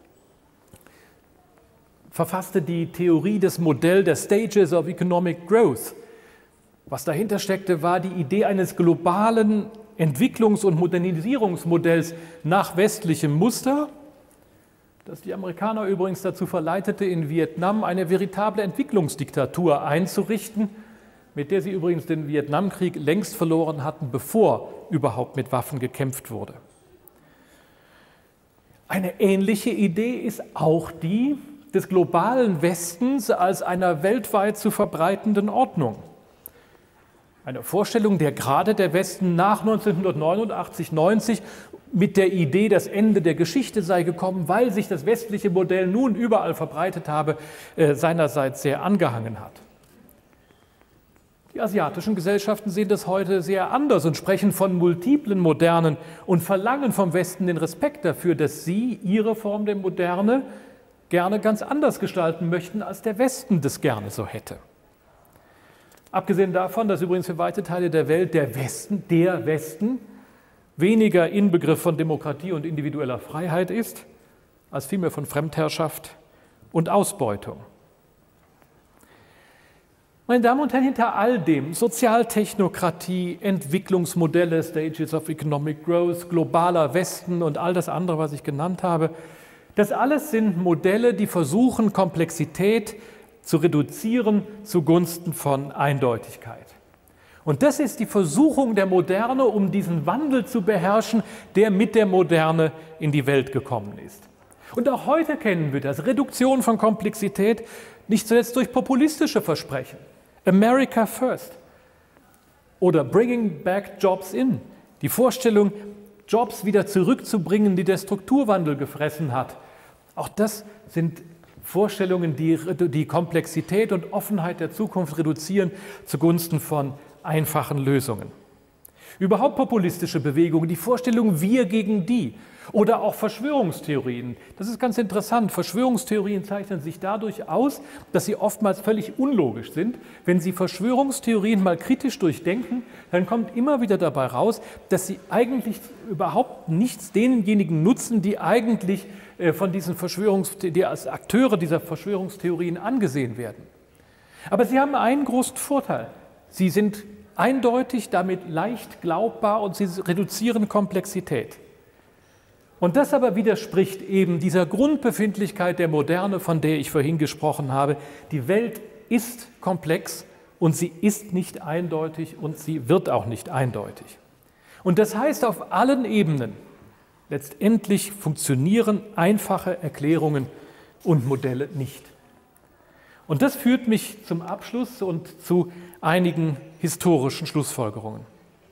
verfasste die Theorie des Modells der Stages of Economic Growth. Was dahinter steckte, war die Idee eines globalen Entwicklungs- und Modernisierungsmodells nach westlichem Muster, das die Amerikaner übrigens dazu verleitete, in Vietnam eine veritable Entwicklungsdiktatur einzurichten, mit der sie übrigens den Vietnamkrieg längst verloren hatten, bevor überhaupt mit Waffen gekämpft wurde. Eine ähnliche Idee ist auch die des globalen Westens als einer weltweit zu verbreitenden Ordnung. Eine Vorstellung, der gerade der Westen nach neunzehnhundertneunundachtzig, neunzig mit der Idee, das Ende der Geschichte sei gekommen, weil sich das westliche Modell nun überall verbreitet habe, äh, seinerseits sehr angehangen hat. Die asiatischen Gesellschaften sehen das heute sehr anders und sprechen von multiplen Modernen und verlangen vom Westen den Respekt dafür, dass sie ihre Form der Moderne gerne ganz anders gestalten möchten, als der Westen das gerne so hätte. Abgesehen davon, dass übrigens für weite Teile der Welt der Westen, der Westen, weniger Inbegriff von Demokratie und individueller Freiheit ist, als vielmehr von Fremdherrschaft und Ausbeutung. Meine Damen und Herren, hinter all dem, Sozialtechnokratie, Entwicklungsmodelle, Stages of Economic Growth, globaler Westen und all das andere, was ich genannt habe, das alles sind Modelle, die versuchen, Komplexität zu reduzieren zugunsten von Eindeutigkeit. Und das ist die Versuchung der Moderne, um diesen Wandel zu beherrschen, der mit der Moderne in die Welt gekommen ist. Und auch heute kennen wir das, Reduktion von Komplexität, nicht zuletzt durch populistische Versprechen. America First oder Bringing Back Jobs In, die Vorstellung, Jobs wieder zurückzubringen, die der Strukturwandel gefressen hat. Auch das sind Vorstellungen, die die Komplexität und Offenheit der Zukunft reduzieren zugunsten von einfachen Lösungen. Überhaupt populistische Bewegungen, die Vorstellung wir gegen die oder auch Verschwörungstheorien. Das ist ganz interessant. Verschwörungstheorien zeichnen sich dadurch aus, dass sie oftmals völlig unlogisch sind. Wenn Sie Verschwörungstheorien mal kritisch durchdenken, dann kommt immer wieder dabei raus, dass sie eigentlich überhaupt nichts denjenigen nutzen, die eigentlich von diesen Verschwörungstheorien, die als Akteure dieser Verschwörungstheorien angesehen werden. Aber sie haben einen großen Vorteil. Sie sind eindeutig, damit leicht glaubbar und sie reduzieren Komplexität. Und das aber widerspricht eben dieser Grundbefindlichkeit der Moderne, von der ich vorhin gesprochen habe. Die Welt ist komplex und sie ist nicht eindeutig und sie wird auch nicht eindeutig. Und das heißt, auf allen Ebenen letztendlich funktionieren einfache Erklärungen und Modelle nicht. Und das führt mich zum Abschluss und zu einigen historischen Schlussfolgerungen.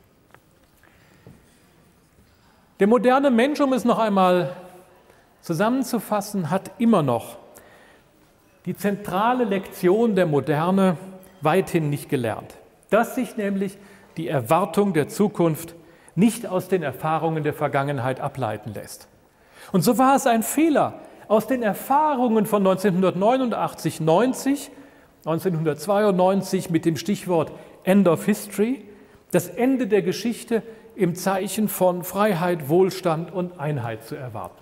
Der moderne Mensch, um es noch einmal zusammenzufassen, hat immer noch die zentrale Lektion der Moderne weithin nicht gelernt, dass sich nämlich die Erwartung der Zukunft nicht aus den Erfahrungen der Vergangenheit ableiten lässt. Und so war es ein Fehler, aus den Erfahrungen von neunzehnhundertneunundachtzig, neunzig, neunzehnhundertzweiundneunzig mit dem Stichwort End of History, das Ende der Geschichte im Zeichen von Freiheit, Wohlstand und Einheit zu erwarten.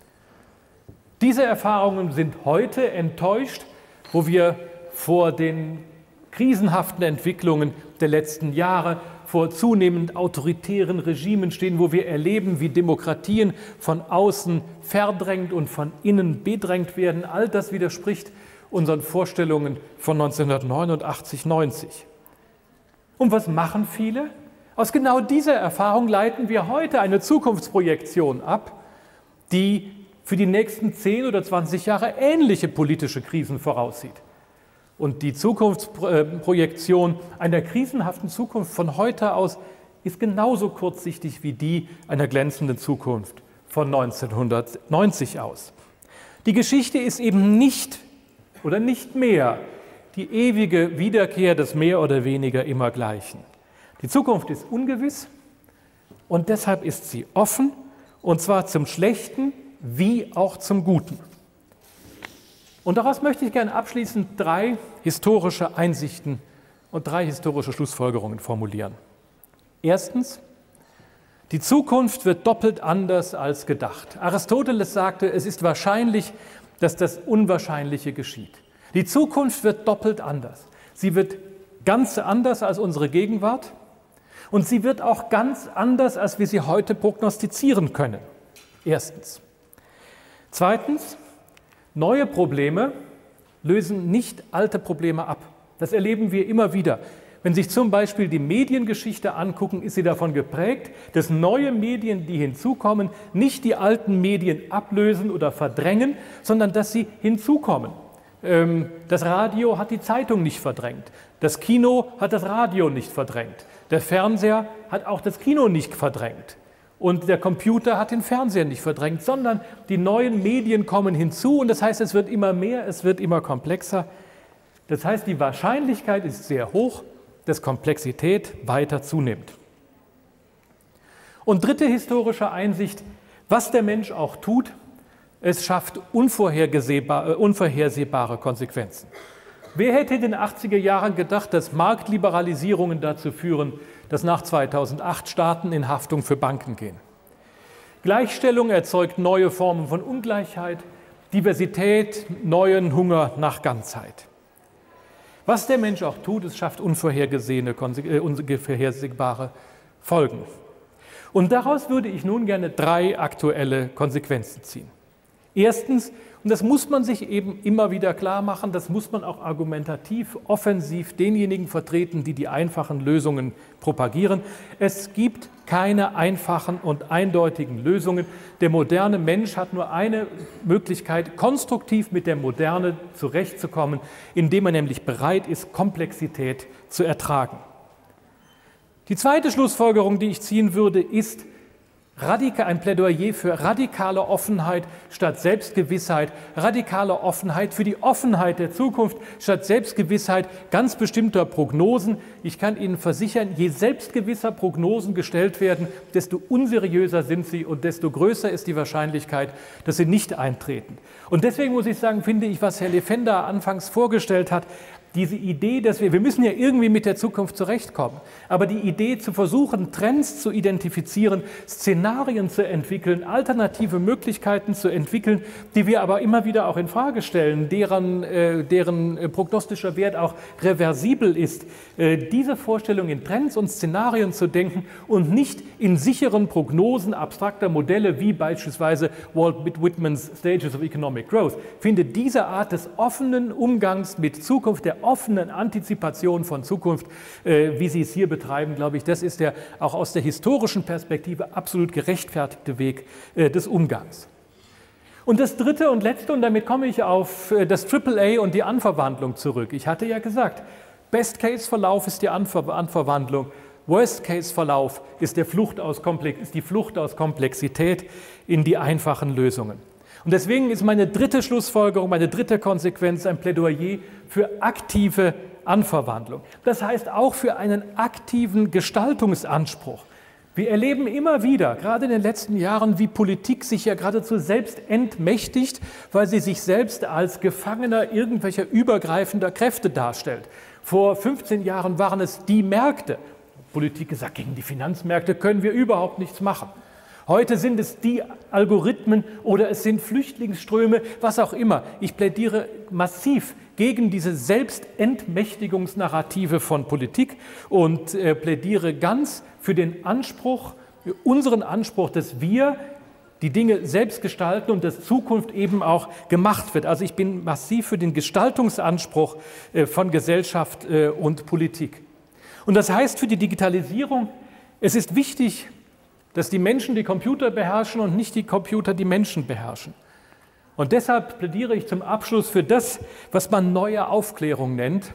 Diese Erfahrungen sind heute enttäuscht, wo wir vor den krisenhaften Entwicklungen der letzten Jahre, vor zunehmend autoritären Regimen stehen, wo wir erleben, wie Demokratien von außen verdrängt und von innen bedrängt werden. All das widerspricht unseren Vorstellungen von neunzehnhundertneunundachtzig, neunzig. Und was machen viele? Aus genau dieser Erfahrung leiten wir heute eine Zukunftsprojektion ab, die für die nächsten zehn oder zwanzig Jahre ähnliche politische Krisen voraussieht. Und die Zukunftsprojektion einer krisenhaften Zukunft von heute aus ist genauso kurzsichtig wie die einer glänzenden Zukunft von neunzehnhundertneunzig aus. Die Geschichte ist eben nicht oder nicht mehr die ewige Wiederkehr des mehr oder weniger Immergleichen. Die Zukunft ist ungewiss und deshalb ist sie offen, und zwar zum Schlechten wie auch zum Guten. Und daraus möchte ich gerne abschließend drei historische Einsichten und drei historische Schlussfolgerungen formulieren. Erstens, die Zukunft wird doppelt anders als gedacht. Aristoteles sagte, es ist wahrscheinlich, dass das Unwahrscheinliche geschieht. Die Zukunft wird doppelt anders. Sie wird ganz anders als unsere Gegenwart und sie wird auch ganz anders, als wir sie heute prognostizieren können. Erstens. Zweitens, neue Probleme lösen nicht alte Probleme ab. Das erleben wir immer wieder. Wenn Sie sich zum Beispiel die Mediengeschichte angucken, ist sie davon geprägt, dass neue Medien, die hinzukommen, nicht die alten Medien ablösen oder verdrängen, sondern dass sie hinzukommen. Das Radio hat die Zeitung nicht verdrängt, das Kino hat das Radio nicht verdrängt, der Fernseher hat auch das Kino nicht verdrängt und der Computer hat den Fernseher nicht verdrängt, sondern die neuen Medien kommen hinzu und das heißt, es wird immer mehr, es wird immer komplexer. Das heißt, die Wahrscheinlichkeit ist sehr hoch, dass Komplexität weiter zunimmt. Und dritte historische Einsicht, was der Mensch auch tut, es schafft unvorhersehbare, unvorhersehbare Konsequenzen. Wer hätte in den achtziger Jahren gedacht, dass Marktliberalisierungen dazu führen, dass nach zweitausendacht Staaten in Haftung für Banken gehen? Gleichstellung erzeugt neue Formen von Ungleichheit, Diversität, neuen Hunger nach Ganzheit. Was der Mensch auch tut, es schafft unvorhergesehene, äh, unvorhersehbare Folgen. Und daraus würde ich nun gerne drei aktuelle Konsequenzen ziehen. Erstens, und das muss man sich eben immer wieder klar machen, das muss man auch argumentativ, offensiv denjenigen vertreten, die die einfachen Lösungen propagieren. Es gibt keine einfachen und eindeutigen Lösungen. Der moderne Mensch hat nur eine Möglichkeit, konstruktiv mit der Moderne zurechtzukommen, indem er nämlich bereit ist, Komplexität zu ertragen. Die zweite Schlussfolgerung, die ich ziehen würde, ist, ein Plädoyer für radikale Offenheit statt Selbstgewissheit, radikale Offenheit für die Offenheit der Zukunft statt Selbstgewissheit ganz bestimmter Prognosen. Ich kann Ihnen versichern, je selbstgewisser Prognosen gestellt werden, desto unseriöser sind sie und desto größer ist die Wahrscheinlichkeit, dass sie nicht eintreten. Und deswegen muss ich sagen, finde ich, was Herr Lefender anfangs vorgestellt hat, diese Idee, dass wir, wir müssen ja irgendwie mit der Zukunft zurechtkommen, aber die Idee zu versuchen, Trends zu identifizieren, Szenarien zu entwickeln, alternative Möglichkeiten zu entwickeln, die wir aber immer wieder auch in Frage stellen, deren, äh, deren prognostischer Wert auch reversibel ist, äh, diese Vorstellung in Trends und Szenarien zu denken und nicht in sicheren Prognosen abstrakter Modelle wie beispielsweise Walt Whitmans Stages of Economic Growth, finde diese Art des offenen Umgangs mit Zukunft, der offenen Antizipation von Zukunft, äh, wie Sie es hier betreiben, glaube ich, das ist der auch aus der historischen Perspektive absolut gerechtfertigte Weg äh, des Umgangs. Und das dritte und letzte, und damit komme ich auf äh, das Triple A und die Anverwandlung zurück. Ich hatte ja gesagt, Best-Case-Verlauf ist die Anver Anverwandlung, Worst-Case-Verlauf ist, der Flucht aus Komplex ist die Flucht aus Komplexität in die einfachen Lösungen. Und deswegen ist meine dritte Schlussfolgerung, meine dritte Konsequenz ein Plädoyer für aktive Anverwandlung. Das heißt auch für einen aktiven Gestaltungsanspruch. Wir erleben immer wieder, gerade in den letzten Jahren, wie Politik sich ja geradezu selbst entmächtigt, weil sie sich selbst als Gefangener irgendwelcher übergreifender Kräfte darstellt. Vor fünfzehn Jahren waren es die Märkte. Politik gesagt, gegen die Finanzmärkte können wir überhaupt nichts machen. Heute sind es die Algorithmen oder es sind Flüchtlingsströme, was auch immer. Ich plädiere massiv gegen diese Selbstentmächtigungsnarrative von Politik und äh, plädiere ganz für den Anspruch, für unseren Anspruch, dass wir die Dinge selbst gestalten und dass Zukunft eben auch gemacht wird. Also ich bin massiv für den Gestaltungsanspruch äh, von Gesellschaft äh, und Politik. Und das heißt für die Digitalisierung, es ist wichtig, dass die Menschen die Computer beherrschen und nicht die Computer die Menschen beherrschen. Und deshalb plädiere ich zum Abschluss für das, was man neue Aufklärung nennt.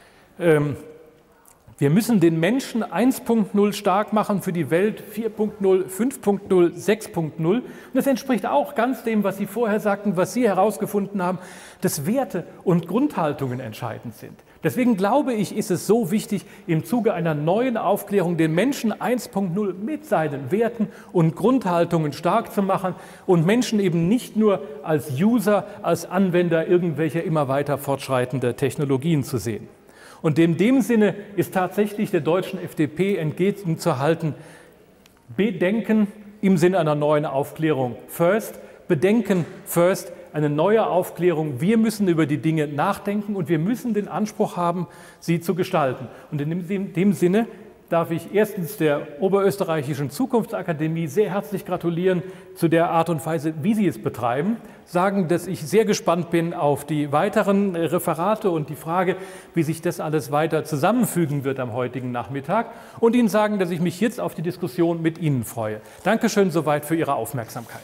Wir müssen den Menschen eins Punkt null stark machen für die Welt vier Punkt null, fünf Punkt null, sechs Punkt null. Und das entspricht auch ganz dem, was Sie vorher sagten, was Sie herausgefunden haben, dass Werte und Grundhaltungen entscheidend sind. Deswegen glaube ich, ist es so wichtig, im Zuge einer neuen Aufklärung den Menschen eins Punkt null mit seinen Werten und Grundhaltungen stark zu machen und Menschen eben nicht nur als User, als Anwender irgendwelcher immer weiter fortschreitender Technologien zu sehen. Und in dem Sinne ist tatsächlich der deutschen F D P entgegenzuhalten, Bedenken im Sinne einer neuen Aufklärung first, Bedenken first, eine neue Aufklärung. Wir müssen über die Dinge nachdenken und wir müssen den Anspruch haben, sie zu gestalten. Und in dem, dem Sinne darf ich erstens der Oberösterreichischen Zukunftsakademie sehr herzlich gratulieren zu der Art und Weise, wie sie es betreiben, sagen, dass ich sehr gespannt bin auf die weiteren Referate und die Frage, wie sich das alles weiter zusammenfügen wird am heutigen Nachmittag und Ihnen sagen, dass ich mich jetzt auf die Diskussion mit Ihnen freue. Dankeschön soweit für Ihre Aufmerksamkeit.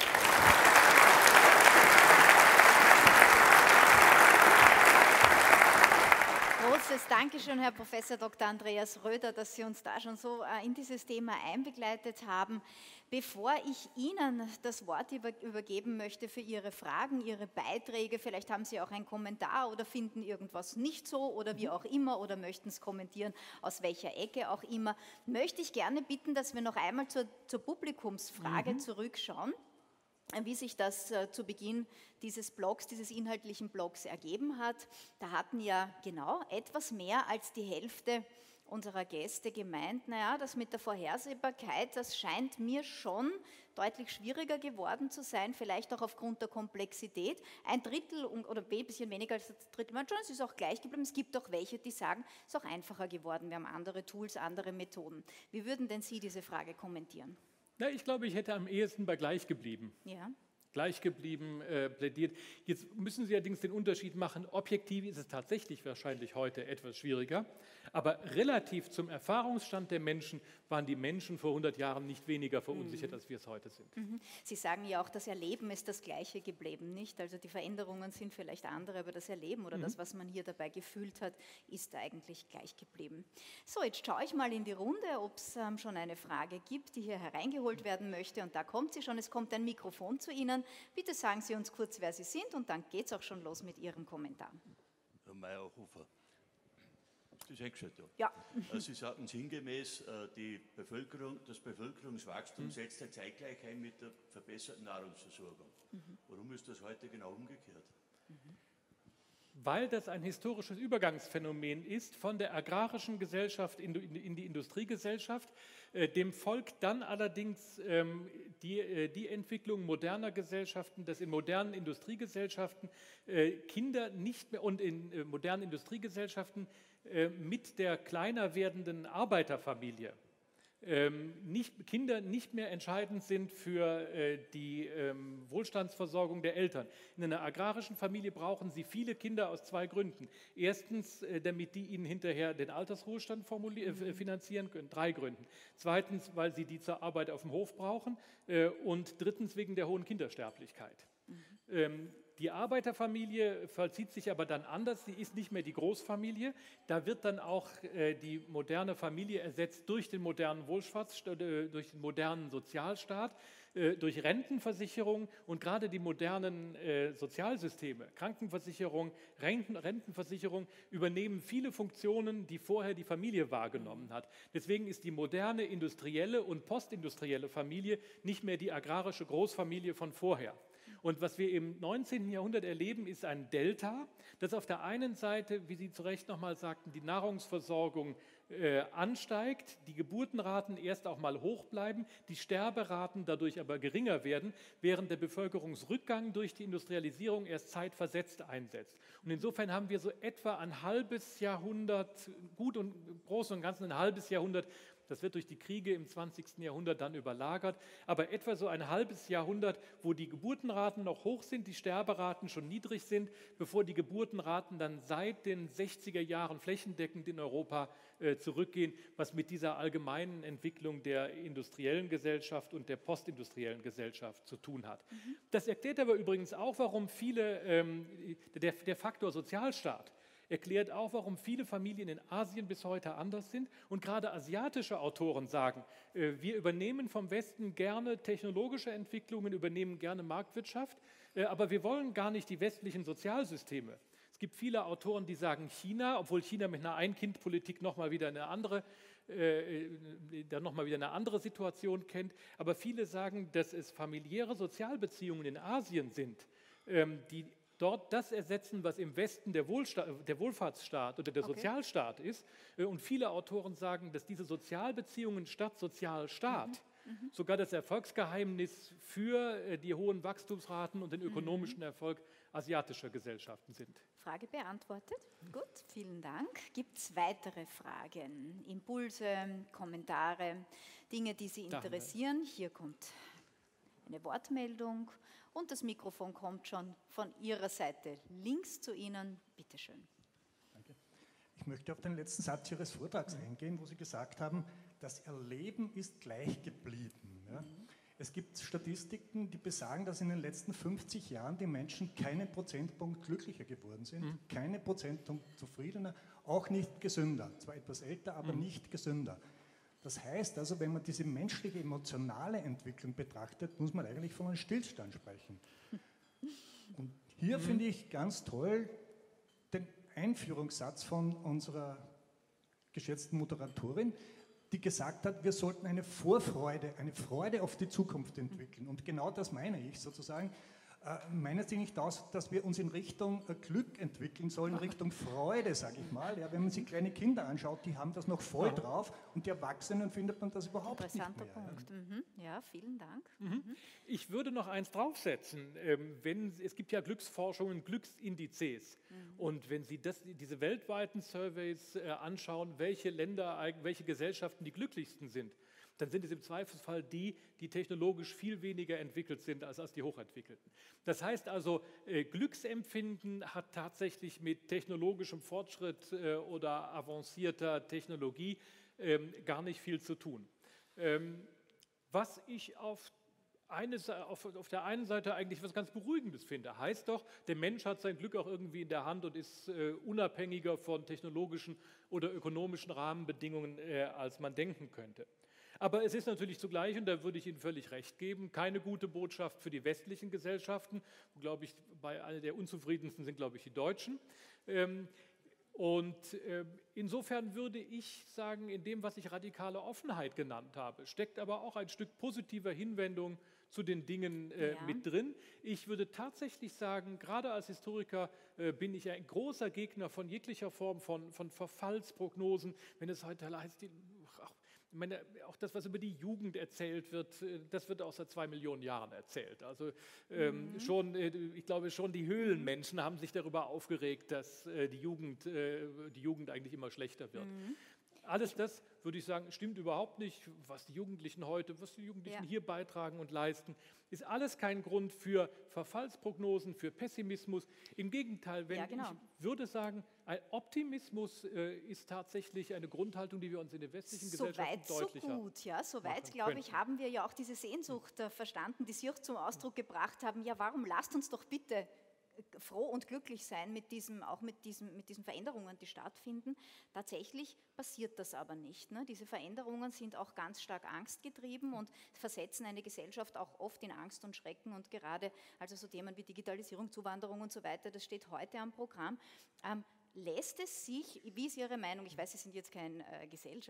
Dankeschön, Herr Professor Doktor Andreas Röder, dass Sie uns da schon so in dieses Thema einbegleitet haben. Bevor ich Ihnen das Wort übergeben möchte für Ihre Fragen, Ihre Beiträge, vielleicht haben Sie auch einen Kommentar oder finden irgendwas nicht so oder wie auch immer oder möchten es kommentieren, aus welcher Ecke auch immer, möchte ich gerne bitten, dass wir noch einmal zur, zur Publikumsfrage mhm. zurückschauen, wie sich das äh, zu Beginn dieses Blogs, dieses inhaltlichen Blogs ergeben hat. Da hatten ja genau etwas mehr als die Hälfte unserer Gäste gemeint, naja, das mit der Vorhersehbarkeit, das scheint mir schon deutlich schwieriger geworden zu sein, vielleicht auch aufgrund der Komplexität. Ein Drittel oder ein bisschen weniger als ein Drittel meint schon, es ist auch gleich geblieben. Es gibt auch welche, die sagen, es ist auch einfacher geworden, wir haben andere Tools, andere Methoden. Wie würden denn Sie diese Frage kommentieren? Na, ich glaube, ich hätte am ehesten bei gleich geblieben. Ja. Gleich geblieben äh, plädiert. Jetzt müssen Sie allerdings den Unterschied machen, objektiv ist es tatsächlich wahrscheinlich heute etwas schwieriger, aber relativ zum Erfahrungsstand der Menschen waren die Menschen vor hundert Jahren nicht weniger verunsichert, mhm. als wir es heute sind. Mhm. Sie sagen ja auch, das Erleben ist das Gleiche geblieben, nicht? Also die Veränderungen sind vielleicht andere, aber das Erleben oder mhm. das, was man hier dabei gefühlt hat, ist eigentlich gleich geblieben. So, jetzt schaue ich mal in die Runde, ob es ähm, schon eine Frage gibt, die hier hereingeholt werden möchte und da kommt sie schon, es kommt ein Mikrofon zu Ihnen. Bitte sagen Sie uns kurz, wer Sie sind und dann geht es auch schon los mit Ihrem Kommentar. Herr Meierhofer, ist das eingestellt? Ja. Ja. Sie sagten sinngemäß, die Bevölkerung, das Bevölkerungswachstum mhm. setzt ja zeitgleich ein mit der verbesserten Nahrungsversorgung. Mhm. Warum ist das heute genau umgekehrt? Mhm. Weil das ein historisches Übergangsphänomen ist von der agrarischen Gesellschaft in die Industriegesellschaft. Dem folgt dann allerdings die, die Entwicklung moderner Gesellschaften, dass in modernen Industriegesellschaften Kinder nicht mehr und in modernen Industriegesellschaften mit der kleiner werdenden Arbeiterfamilie Nicht, Kinder nicht mehr entscheidend sind für äh, die ähm, Wohlstandsversorgung der Eltern. In einer agrarischen Familie brauchen sie viele Kinder aus zwei Gründen. Erstens, äh, damit die ihnen hinterher den Altersruhestand äh, finanzieren können, drei Gründen. Zweitens, weil sie die zur Arbeit auf dem Hof brauchen äh, und drittens wegen der hohen Kindersterblichkeit. Mhm. Ähm, Die Arbeiterfamilie vollzieht sich aber dann anders, sie ist nicht mehr die Großfamilie, da wird dann auch äh, die moderne Familie ersetzt durch den modernen Wohlfahrtsstaat, äh, durch den modernen Sozialstaat, äh, durch Rentenversicherung und gerade die modernen äh, Sozialsysteme, Krankenversicherung, Renten, Rentenversicherung übernehmen viele Funktionen, die vorher die Familie wahrgenommen hat. Deswegen ist die moderne industrielle und postindustrielle Familie nicht mehr die agrarische Großfamilie von vorher. Und was wir im neunzehnten Jahrhundert erleben, ist ein Delta, das auf der einen Seite, wie Sie zu Recht nochmal sagten, die Nahrungsversorgung äh, ansteigt, die Geburtenraten erst auch mal hoch bleiben, die Sterberaten dadurch aber geringer werden, während der Bevölkerungsrückgang durch die Industrialisierung erst zeitversetzt einsetzt. Und insofern haben wir so etwa ein halbes Jahrhundert, gut und groß und ganz ein halbes Jahrhundert, das wird durch die Kriege im zwanzigsten Jahrhundert dann überlagert, aber etwa so ein halbes Jahrhundert, wo die Geburtenraten noch hoch sind, die Sterberaten schon niedrig sind, bevor die Geburtenraten dann seit den sechziger Jahren flächendeckend in Europa äh, zurückgehen, was mit dieser allgemeinen Entwicklung der industriellen Gesellschaft und der postindustriellen Gesellschaft zu tun hat. Mhm. Das erklärt aber übrigens auch, warum viele, ähm, der, der Faktor Sozialstaat, erklärt auch, warum viele Familien in Asien bis heute anders sind. Und gerade asiatische Autoren sagen, äh, wir übernehmen vom Westen gerne technologische Entwicklungen, übernehmen gerne Marktwirtschaft, äh, aber wir wollen gar nicht die westlichen Sozialsysteme. Es gibt viele Autoren, die sagen China, obwohl China mit einer Ein-Kind-Politik nochmal wieder eine andere äh, dann nochmal wieder eine andere Situation kennt, aber viele sagen, dass es familiäre Sozialbeziehungen in Asien sind, ähm, die dort das ersetzen, was im Westen der, Wohlsta- der Wohlfahrtsstaat oder der okay. Sozialstaat ist. Und viele Autoren sagen, dass diese Sozialbeziehungen statt Sozialstaat mhm. Mhm. Sogar das Erfolgsgeheimnis für die hohen Wachstumsraten und den ökonomischen mhm. Erfolg asiatischer Gesellschaften sind. Frage beantwortet. Gut, vielen Dank. Gibt es weitere Fragen, Impulse, Kommentare, Dinge, die Sie interessieren? Hier kommt eine Wortmeldung und das Mikrofon kommt schon von Ihrer Seite links zu Ihnen. Bitte schön. Danke. Ich möchte auf den letzten Satz Ihres Vortrags eingehen, wo Sie gesagt haben, das Erleben ist gleich geblieben. Ja? Mhm. Es gibt Statistiken, die besagen, dass in den letzten fünfzig Jahren die Menschen keinen Prozentpunkt glücklicher geworden sind, mhm. keinen Prozentpunkt zufriedener, auch nicht gesünder. Zwar etwas älter, aber mhm. nicht gesünder. Das heißt also, wenn man diese menschliche, emotionale Entwicklung betrachtet, muss man eigentlich von einem Stillstand sprechen. Und hier mhm. finde ich ganz toll den Einführungssatz von unserer geschätzten Moderatorin, die gesagt hat, wir sollten eine Vorfreude, eine Freude auf die Zukunft entwickeln. Und genau das meine ich sozusagen. Äh, meint sie nicht aus, dass wir uns in Richtung äh, Glück entwickeln sollen, in Richtung Freude, sage ich mal. Ja, wenn man sich kleine Kinder anschaut, die haben das noch voll drauf und die Erwachsenen findet man das überhaupt nicht mehr. Interessanter Punkt. Ja. Mhm. Ja, vielen Dank. Mhm. Ich würde noch eins draufsetzen. Ähm, wenn, es gibt ja Glücksforschungen, Glücksindizes. Mhm. Und wenn Sie das, diese weltweiten Surveys äh, anschauen, welche Länder, welche Gesellschaften die glücklichsten sind, dann sind es im Zweifelsfall die, die technologisch viel weniger entwickelt sind als, als die hochentwickelten. Das heißt also, äh, Glücksempfinden hat tatsächlich mit technologischem Fortschritt äh, oder avancierter Technologie ähm, gar nicht viel zu tun. Ähm, was ich auf, eine, auf, auf der einen Seite eigentlich was ganz Beruhigendes finde, heißt doch, der Mensch hat sein Glück auch irgendwie in der Hand und ist äh, unabhängiger von technologischen oder ökonomischen Rahmenbedingungen, äh, als man denken könnte. Aber es ist natürlich zugleich, und da würde ich Ihnen völlig recht geben, keine gute Botschaft für die westlichen Gesellschaften. Wo, glaube ich, bei einer der unzufriedensten sind, glaube ich, die Deutschen. Und insofern würde ich sagen, in dem, was ich radikale Offenheit genannt habe, steckt aber auch ein Stück positiver Hinwendung zu den Dingen äh, ja. mit drin. Ich würde tatsächlich sagen, gerade als Historiker äh, bin ich ein großer Gegner von jeglicher Form von, von Verfallsprognosen. Wenn es heute heißt, die, ach, ich meine, auch das, was über die Jugend erzählt wird, das wird auch seit zwei Millionen Jahren erzählt. Also ähm, mhm. schon, äh, ich glaube schon die Höhlenmenschen haben sich darüber aufgeregt, dass äh, die, Jugend, äh, die Jugend eigentlich immer schlechter wird. Mhm. Alles das, würde ich sagen, stimmt überhaupt nicht. Was die Jugendlichen heute, was die Jugendlichen ja. hier beitragen und leisten, ist alles kein Grund für Verfallsprognosen, für Pessimismus. Im Gegenteil, wenn ja, genau. ich würde sagen, ein Optimismus äh, ist tatsächlich eine Grundhaltung, die wir uns in den westlichen so Gesellschaften weit, deutlicher so gut, ja, soweit, glaube ich, haben wir ja auch diese Sehnsucht äh, verstanden, die Sie auch zum Ausdruck gebracht haben. Ja, warum lasst uns doch bitte froh und glücklich sein mit diesem, auch mit, diesem, mit diesen Veränderungen, die stattfinden. Tatsächlich passiert das aber nicht. Ne? Diese Veränderungen sind auch ganz stark angstgetrieben und versetzen eine Gesellschaft auch oft in Angst und Schrecken und gerade also so Themen wie Digitalisierung, Zuwanderung und so weiter, das steht heute am Programm. Ähm, Lässt es sich, wie ist Ihre Meinung, ich weiß, Sie sind jetzt kein äh,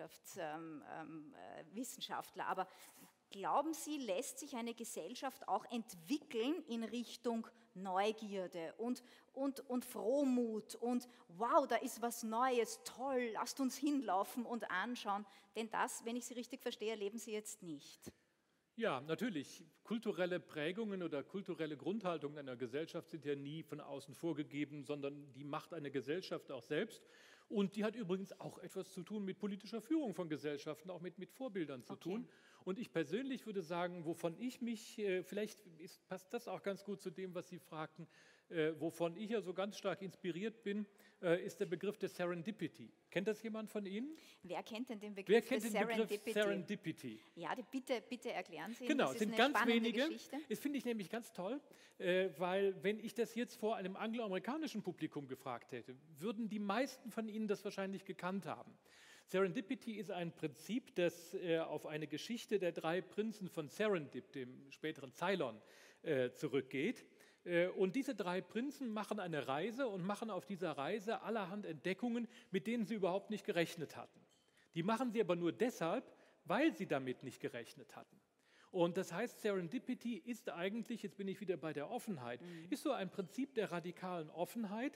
Gesellschaftswissenschaftler, ähm, äh, aber glauben Sie, lässt sich eine Gesellschaft auch entwickeln in Richtung Neugierde und, und, und Frohmut und wow, da ist was Neues, toll, lasst uns hinlaufen und anschauen, denn das, wenn ich Sie richtig verstehe, erleben Sie jetzt nicht. Ja, natürlich. Kulturelle Prägungen oder kulturelle Grundhaltungen einer Gesellschaft sind ja nie von außen vorgegeben, sondern die macht eine Gesellschaft auch selbst. Und die hat übrigens auch etwas zu tun mit politischer Führung von Gesellschaften, auch mit, mit Vorbildern zu okay. tun. Und ich persönlich würde sagen, wovon ich mich, vielleicht ist, passt das auch ganz gut zu dem, was Sie fragten, äh, wovon ich ja so ganz stark inspiriert bin, äh, ist der Begriff der Serendipity. Kennt das jemand von Ihnen? Wer kennt denn den Begriff Wer kennt der den Serendipity? Begriff Serendipity? Ja, die, bitte, bitte erklären Sie. Genau, das es sind ist ganz eine wenige. Geschichte. Das finde ich nämlich ganz toll, äh, weil wenn ich das jetzt vor einem angloamerikanischen Publikum gefragt hätte, würden die meisten von Ihnen das wahrscheinlich gekannt haben. Serendipity ist ein Prinzip, das äh, auf eine Geschichte der drei Prinzen von Serendip, dem späteren Ceylon, äh, zurückgeht. Äh, und diese drei Prinzen machen eine Reise und machen auf dieser Reise allerhand Entdeckungen, mit denen sie überhaupt nicht gerechnet hatten. Die machen sie aber nur deshalb, weil sie damit nicht gerechnet hatten. Und das heißt, Serendipity ist eigentlich, jetzt bin ich wieder bei der Offenheit, mhm. ist so ein Prinzip der radikalen Offenheit,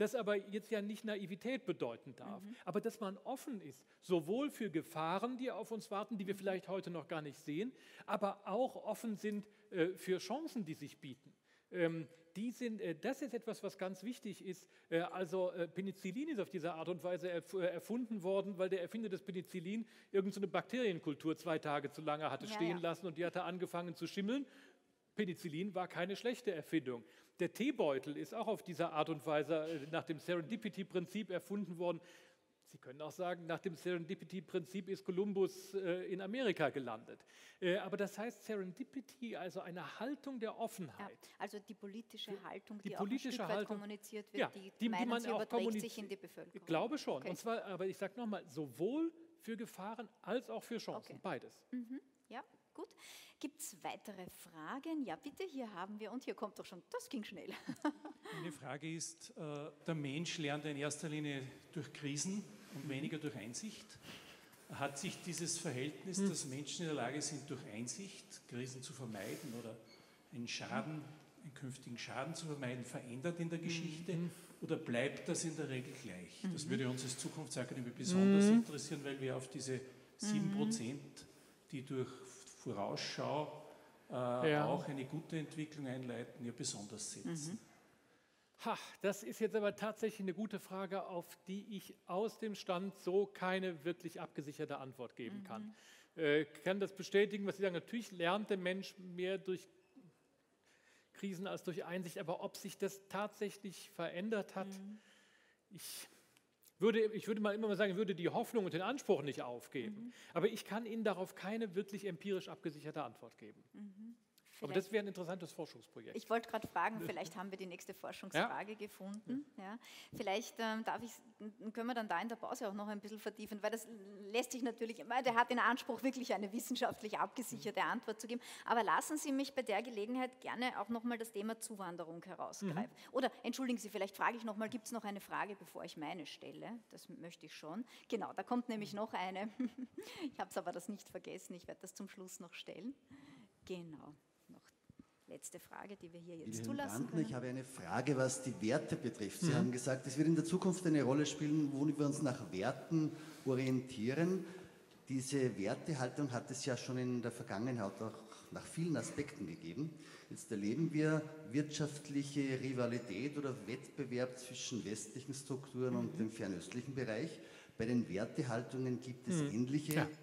das aber jetzt ja nicht Naivität bedeuten darf, Mhm. aber dass man offen ist, sowohl für Gefahren, die auf uns warten, die wir vielleicht heute noch gar nicht sehen, aber auch offen sind äh, für Chancen, die sich bieten. Ähm, die sind, äh, das ist etwas, was ganz wichtig ist. Äh, also äh, Penicillin ist auf diese Art und Weise erf äh, erfunden worden, weil der Erfinder des Penicillin irgendeine so Bakterienkultur zwei Tage zu lange hatte Ja, stehen ja. lassen und die hatte angefangen zu schimmeln. Penicillin war keine schlechte Erfindung. Der Teebeutel ist auch auf diese Art und Weise äh, nach dem Serendipity-Prinzip erfunden worden. Sie können auch sagen, nach dem Serendipity-Prinzip ist Kolumbus äh, in Amerika gelandet. Äh, aber das heißt Serendipity, also eine Haltung der Ja, Offenheit. also die politische Haltung, die, Die auch ein politische Stück weit Haltung, kommuniziert wird, ja, die, die, die meinen, man sie auch überträgt kommuniziert. sich in die Bevölkerung. Ich glaube schon. Okay. Und zwar, aber ich sage nochmal, sowohl für Gefahren als auch für Chancen, Okay. beides. Ja, gut. Gibt es weitere Fragen? Ja, bitte, hier haben wir, und hier kommt doch schon, das ging schnell. Meine Frage ist, äh, der Mensch lernt in erster Linie durch Krisen und weniger durch Einsicht. Hat sich dieses Verhältnis, dass Menschen in der Lage sind, durch Einsicht Krisen zu vermeiden oder einen Schaden, einen künftigen Schaden zu vermeiden, verändert in der Geschichte oder bleibt das in der Regel gleich? Das würde uns als Zukunftsakademie besonders interessieren, weil wir auf diese sieben Prozent, die durch Vorausschau äh, Ja. auch eine gute Entwicklung einleiten, ja besonders setzen. Ha, das ist jetzt aber tatsächlich eine gute Frage, auf die ich aus dem Stand so keine wirklich abgesicherte Antwort geben kann. Äh, kann das bestätigen, was Sie sagen. Natürlich lernt der Mensch mehr durch Krisen als durch Einsicht, aber ob sich das tatsächlich verändert hat, ich würde, ich würde mal immer mal sagen, ich würde die Hoffnung und den Anspruch nicht aufgeben. Aber ich kann Ihnen darauf keine wirklich empirisch abgesicherte Antwort geben. Aber das wäre ein interessantes Forschungsprojekt. Ich wollte gerade fragen, vielleicht haben wir die nächste Forschungsfrage gefunden. Ja. Vielleicht ähm, darf ich, können wir dann da in der Pause auch noch ein bisschen vertiefen, weil das lässt sich natürlich, weil der hat den Anspruch, wirklich eine wissenschaftlich abgesicherte Antwort zu geben. Aber lassen Sie mich bei der Gelegenheit gerne auch nochmal das Thema Zuwanderung herausgreifen. Oder entschuldigen Sie, vielleicht frage ich nochmal, gibt es noch eine Frage, bevor ich meine stelle? Das möchte ich schon. Genau, da kommt nämlich noch eine. Ich habe es aber das nicht vergessen, ich werde das zum Schluss noch stellen. Genau. Noch letzte Frage, die wir hier jetzt Liebe zulassen Herren Brandner, können. ich habe eine Frage, was die Werte betrifft. Sie haben gesagt, es wird in der Zukunft eine Rolle spielen, wo wir uns nach Werten orientieren. Diese Wertehaltung hat es ja schon in der Vergangenheit auch nach vielen Aspekten gegeben. Jetzt erleben wir wirtschaftliche Rivalität oder Wettbewerb zwischen westlichen Strukturen und dem fernöstlichen Bereich. Bei den Wertehaltungen gibt es ähnliche Ja.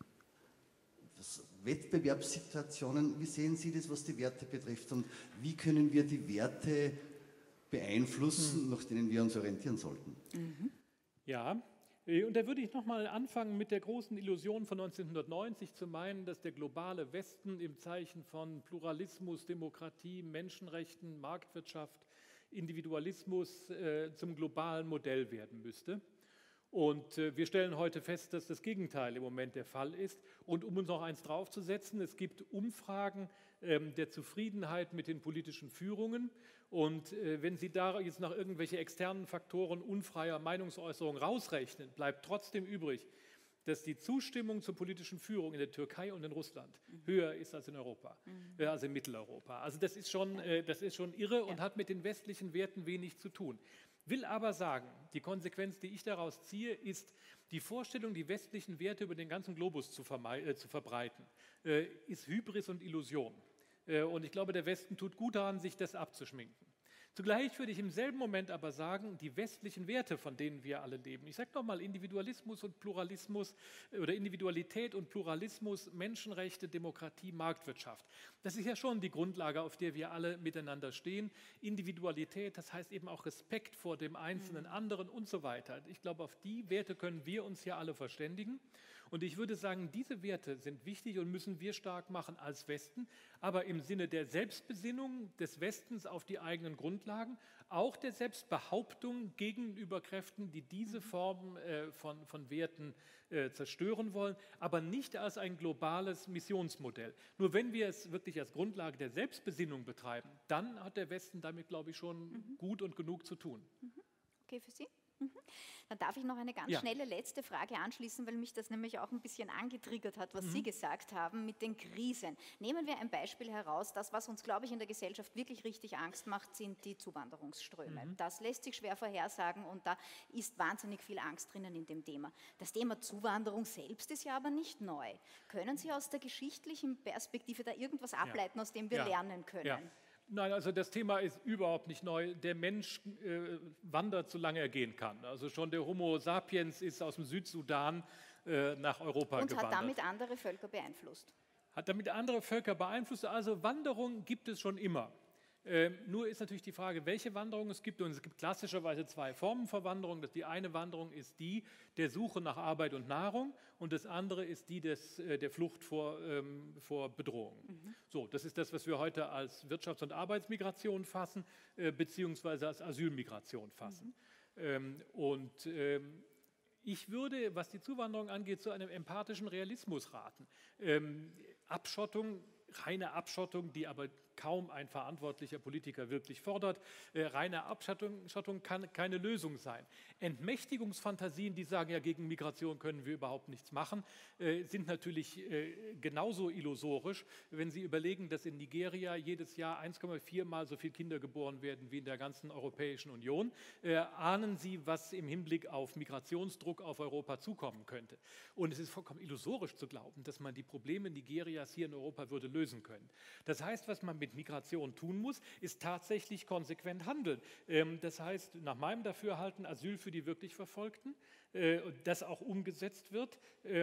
Wettbewerbssituationen. Wie sehen Sie das, was die Werte betrifft? Und wie können wir die Werte beeinflussen, nach denen wir uns orientieren sollten? Ja, äh, und da würde ich nochmal anfangen mit der großen Illusion von neunzehnhundertneunzig zu meinen, dass der globale Westen im Zeichen von Pluralismus, Demokratie, Menschenrechten, Marktwirtschaft, Individualismus äh, zum globalen Modell werden müsste. Und äh, wir stellen heute fest, dass das Gegenteil im Moment der Fall ist. Und um uns noch eins draufzusetzen, es gibt Umfragen ähm, der Zufriedenheit mit den politischen Führungen. Und äh, wenn Sie da jetzt nach irgendwelche externen Faktoren unfreier Meinungsäußerung rausrechnen, bleibt trotzdem übrig, dass die Zustimmung zur politischen Führung in der Türkei und in Russland höher ist als in Europa, äh, als in Mitteleuropa. Also das ist schon, äh, das ist schon irre und hat mit den westlichen Werten wenig zu tun. Will aber sagen, die Konsequenz, die ich daraus ziehe, ist, die Vorstellung, die westlichen Werte über den ganzen Globus zu, äh, zu verbreiten, äh, ist Hybris und Illusion. Äh, und ich glaube, der Westen tut gut daran, sich das abzuschminken. Zugleich würde ich im selben Moment aber sagen, die westlichen Werte, von denen wir alle leben, ich sage nochmal Individualismus und Pluralismus oder Individualität und Pluralismus, Menschenrechte, Demokratie, Marktwirtschaft, das ist ja schon die Grundlage, auf der wir alle miteinander stehen. Individualität, das heißt eben auch Respekt vor dem einzelnen anderen und so weiter. Ich glaube, auf die Werte können wir uns ja alle verständigen. Und ich würde sagen, diese Werte sind wichtig und müssen wir stark machen als Westen, aber im Sinne der Selbstbesinnung des Westens auf die eigenen Grundlagen, auch der Selbstbehauptung gegenüber Kräften, die diese Form äh, von, von Werten äh, zerstören wollen, aber nicht als ein globales Missionsmodell. Nur wenn wir es wirklich als Grundlage der Selbstbesinnung betreiben, dann hat der Westen damit, glaube ich, schon gut und genug zu tun. Okay, für Sie? Dann darf ich noch eine ganz Ja. schnelle letzte Frage anschließen, weil mich das nämlich auch ein bisschen angetriggert hat, was Mhm. Sie gesagt haben mit den Krisen. Nehmen wir ein Beispiel heraus. Das, was uns, glaube ich, in der Gesellschaft wirklich richtig Angst macht, sind die Zuwanderungsströme. Mhm. Das lässt sich schwer vorhersagen und da ist wahnsinnig viel Angst drinnen in dem Thema. Das Thema Zuwanderung selbst ist ja aber nicht neu. Können Sie aus der geschichtlichen Perspektive da irgendwas ableiten, aus dem wir Ja. lernen können? Ja. Nein, also das Thema ist überhaupt nicht neu. Der Mensch äh, wandert, solange er gehen kann. Also schon der Homo sapiens ist aus dem Südsudan äh, nach Europa Und gewandert. hat damit andere Völker beeinflusst. Hat damit andere Völker beeinflusst. Also Wanderung gibt es schon immer. Ähm, nur ist natürlich die Frage, welche Wanderung es gibt. Und es gibt klassischerweise zwei Formen von Wanderung. Die eine Wanderung ist die der Suche nach Arbeit und Nahrung und das andere ist die des, äh, der Flucht vor, ähm, vor Bedrohungen. Mhm. So, das ist das, was wir heute als Wirtschafts- und Arbeitsmigration fassen, äh, beziehungsweise als Asylmigration fassen. Mhm. Ähm, und ähm, ich würde, was die Zuwanderung angeht, zu einem empathischen Realismus raten. Ähm, Abschottung, reine Abschottung, die aber kaum ein verantwortlicher Politiker wirklich fordert. Äh, reine Abschottung Schottung kann keine Lösung sein. Entmächtigungsfantasien, die sagen, ja, gegen Migration können wir überhaupt nichts machen, äh, sind natürlich äh, genauso illusorisch, wenn Sie überlegen, dass in Nigeria jedes Jahr eins Komma vier Mal so viele Kinder geboren werden wie in der ganzen Europäischen Union. Äh, ahnen Sie, was im Hinblick auf Migrationsdruck auf Europa zukommen könnte? Und es ist vollkommen illusorisch zu glauben, dass man die Probleme Nigerias hier in Europa würde lösen können. Das heißt, was man mit Migration tun muss, ist tatsächlich konsequent handeln. Das heißt, nach meinem Dafürhalten, Asyl für die wirklich Verfolgten, das auch umgesetzt wird,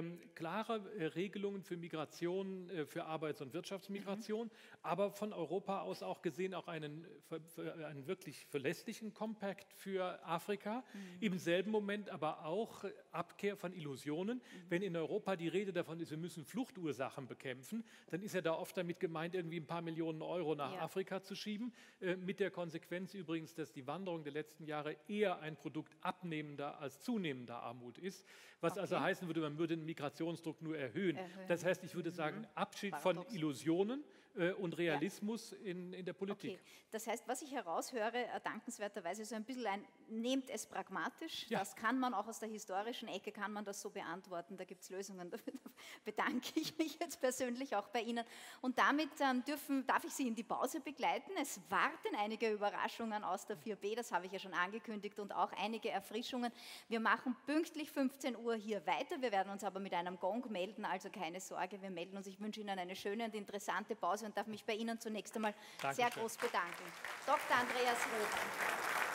klare Regelungen für Migration, für Arbeits- und Wirtschaftsmigration, mhm. aber von Europa aus auch gesehen auch einen, einen wirklich verlässlichen Compact für Afrika, mhm. im selben Moment aber auch Abkehr von Illusionen. Mhm. Wenn in Europa die Rede davon ist, wir müssen Fluchtursachen bekämpfen, dann ist ja da oft damit gemeint, irgendwie ein paar Millionen Euro nach ja. Afrika zu schieben, äh, mit der Konsequenz übrigens, dass die Wanderung der letzten Jahre eher ein Produkt abnehmender als zunehmender Armut ist, was okay. also heißen würde, man würde den Migrationsdruck nur erhöhen. erhöhen. Das heißt, ich würde sagen, Abschied Paradox. von Illusionen äh, und Realismus ja. in, in der Politik. Okay. Das heißt, was ich heraushöre, äh, dankenswerterweise so ein bisschen ein, nehmt es pragmatisch, ja. das kann man auch aus der historischen Ecke, kann man das so beantworten, da gibt es Lösungen, dafür bedanke ich mich jetzt persönlich auch bei Ihnen. Und damit ähm, dürfen, darf ich Sie in die Pause begleiten. Es warten einige Überraschungen aus der vier B, das habe ich ja schon angekündigt, und auch einige Erfrischungen. Wir machen pünktlich fünfzehn Uhr hier weiter, wir werden uns aber mit einem Gong melden, also keine Sorge, wir melden uns. Ich wünsche Ihnen eine schöne und interessante Pause und darf mich bei Ihnen zunächst einmal Dankeschön. sehr groß bedanken. Doktor Andreas Röder.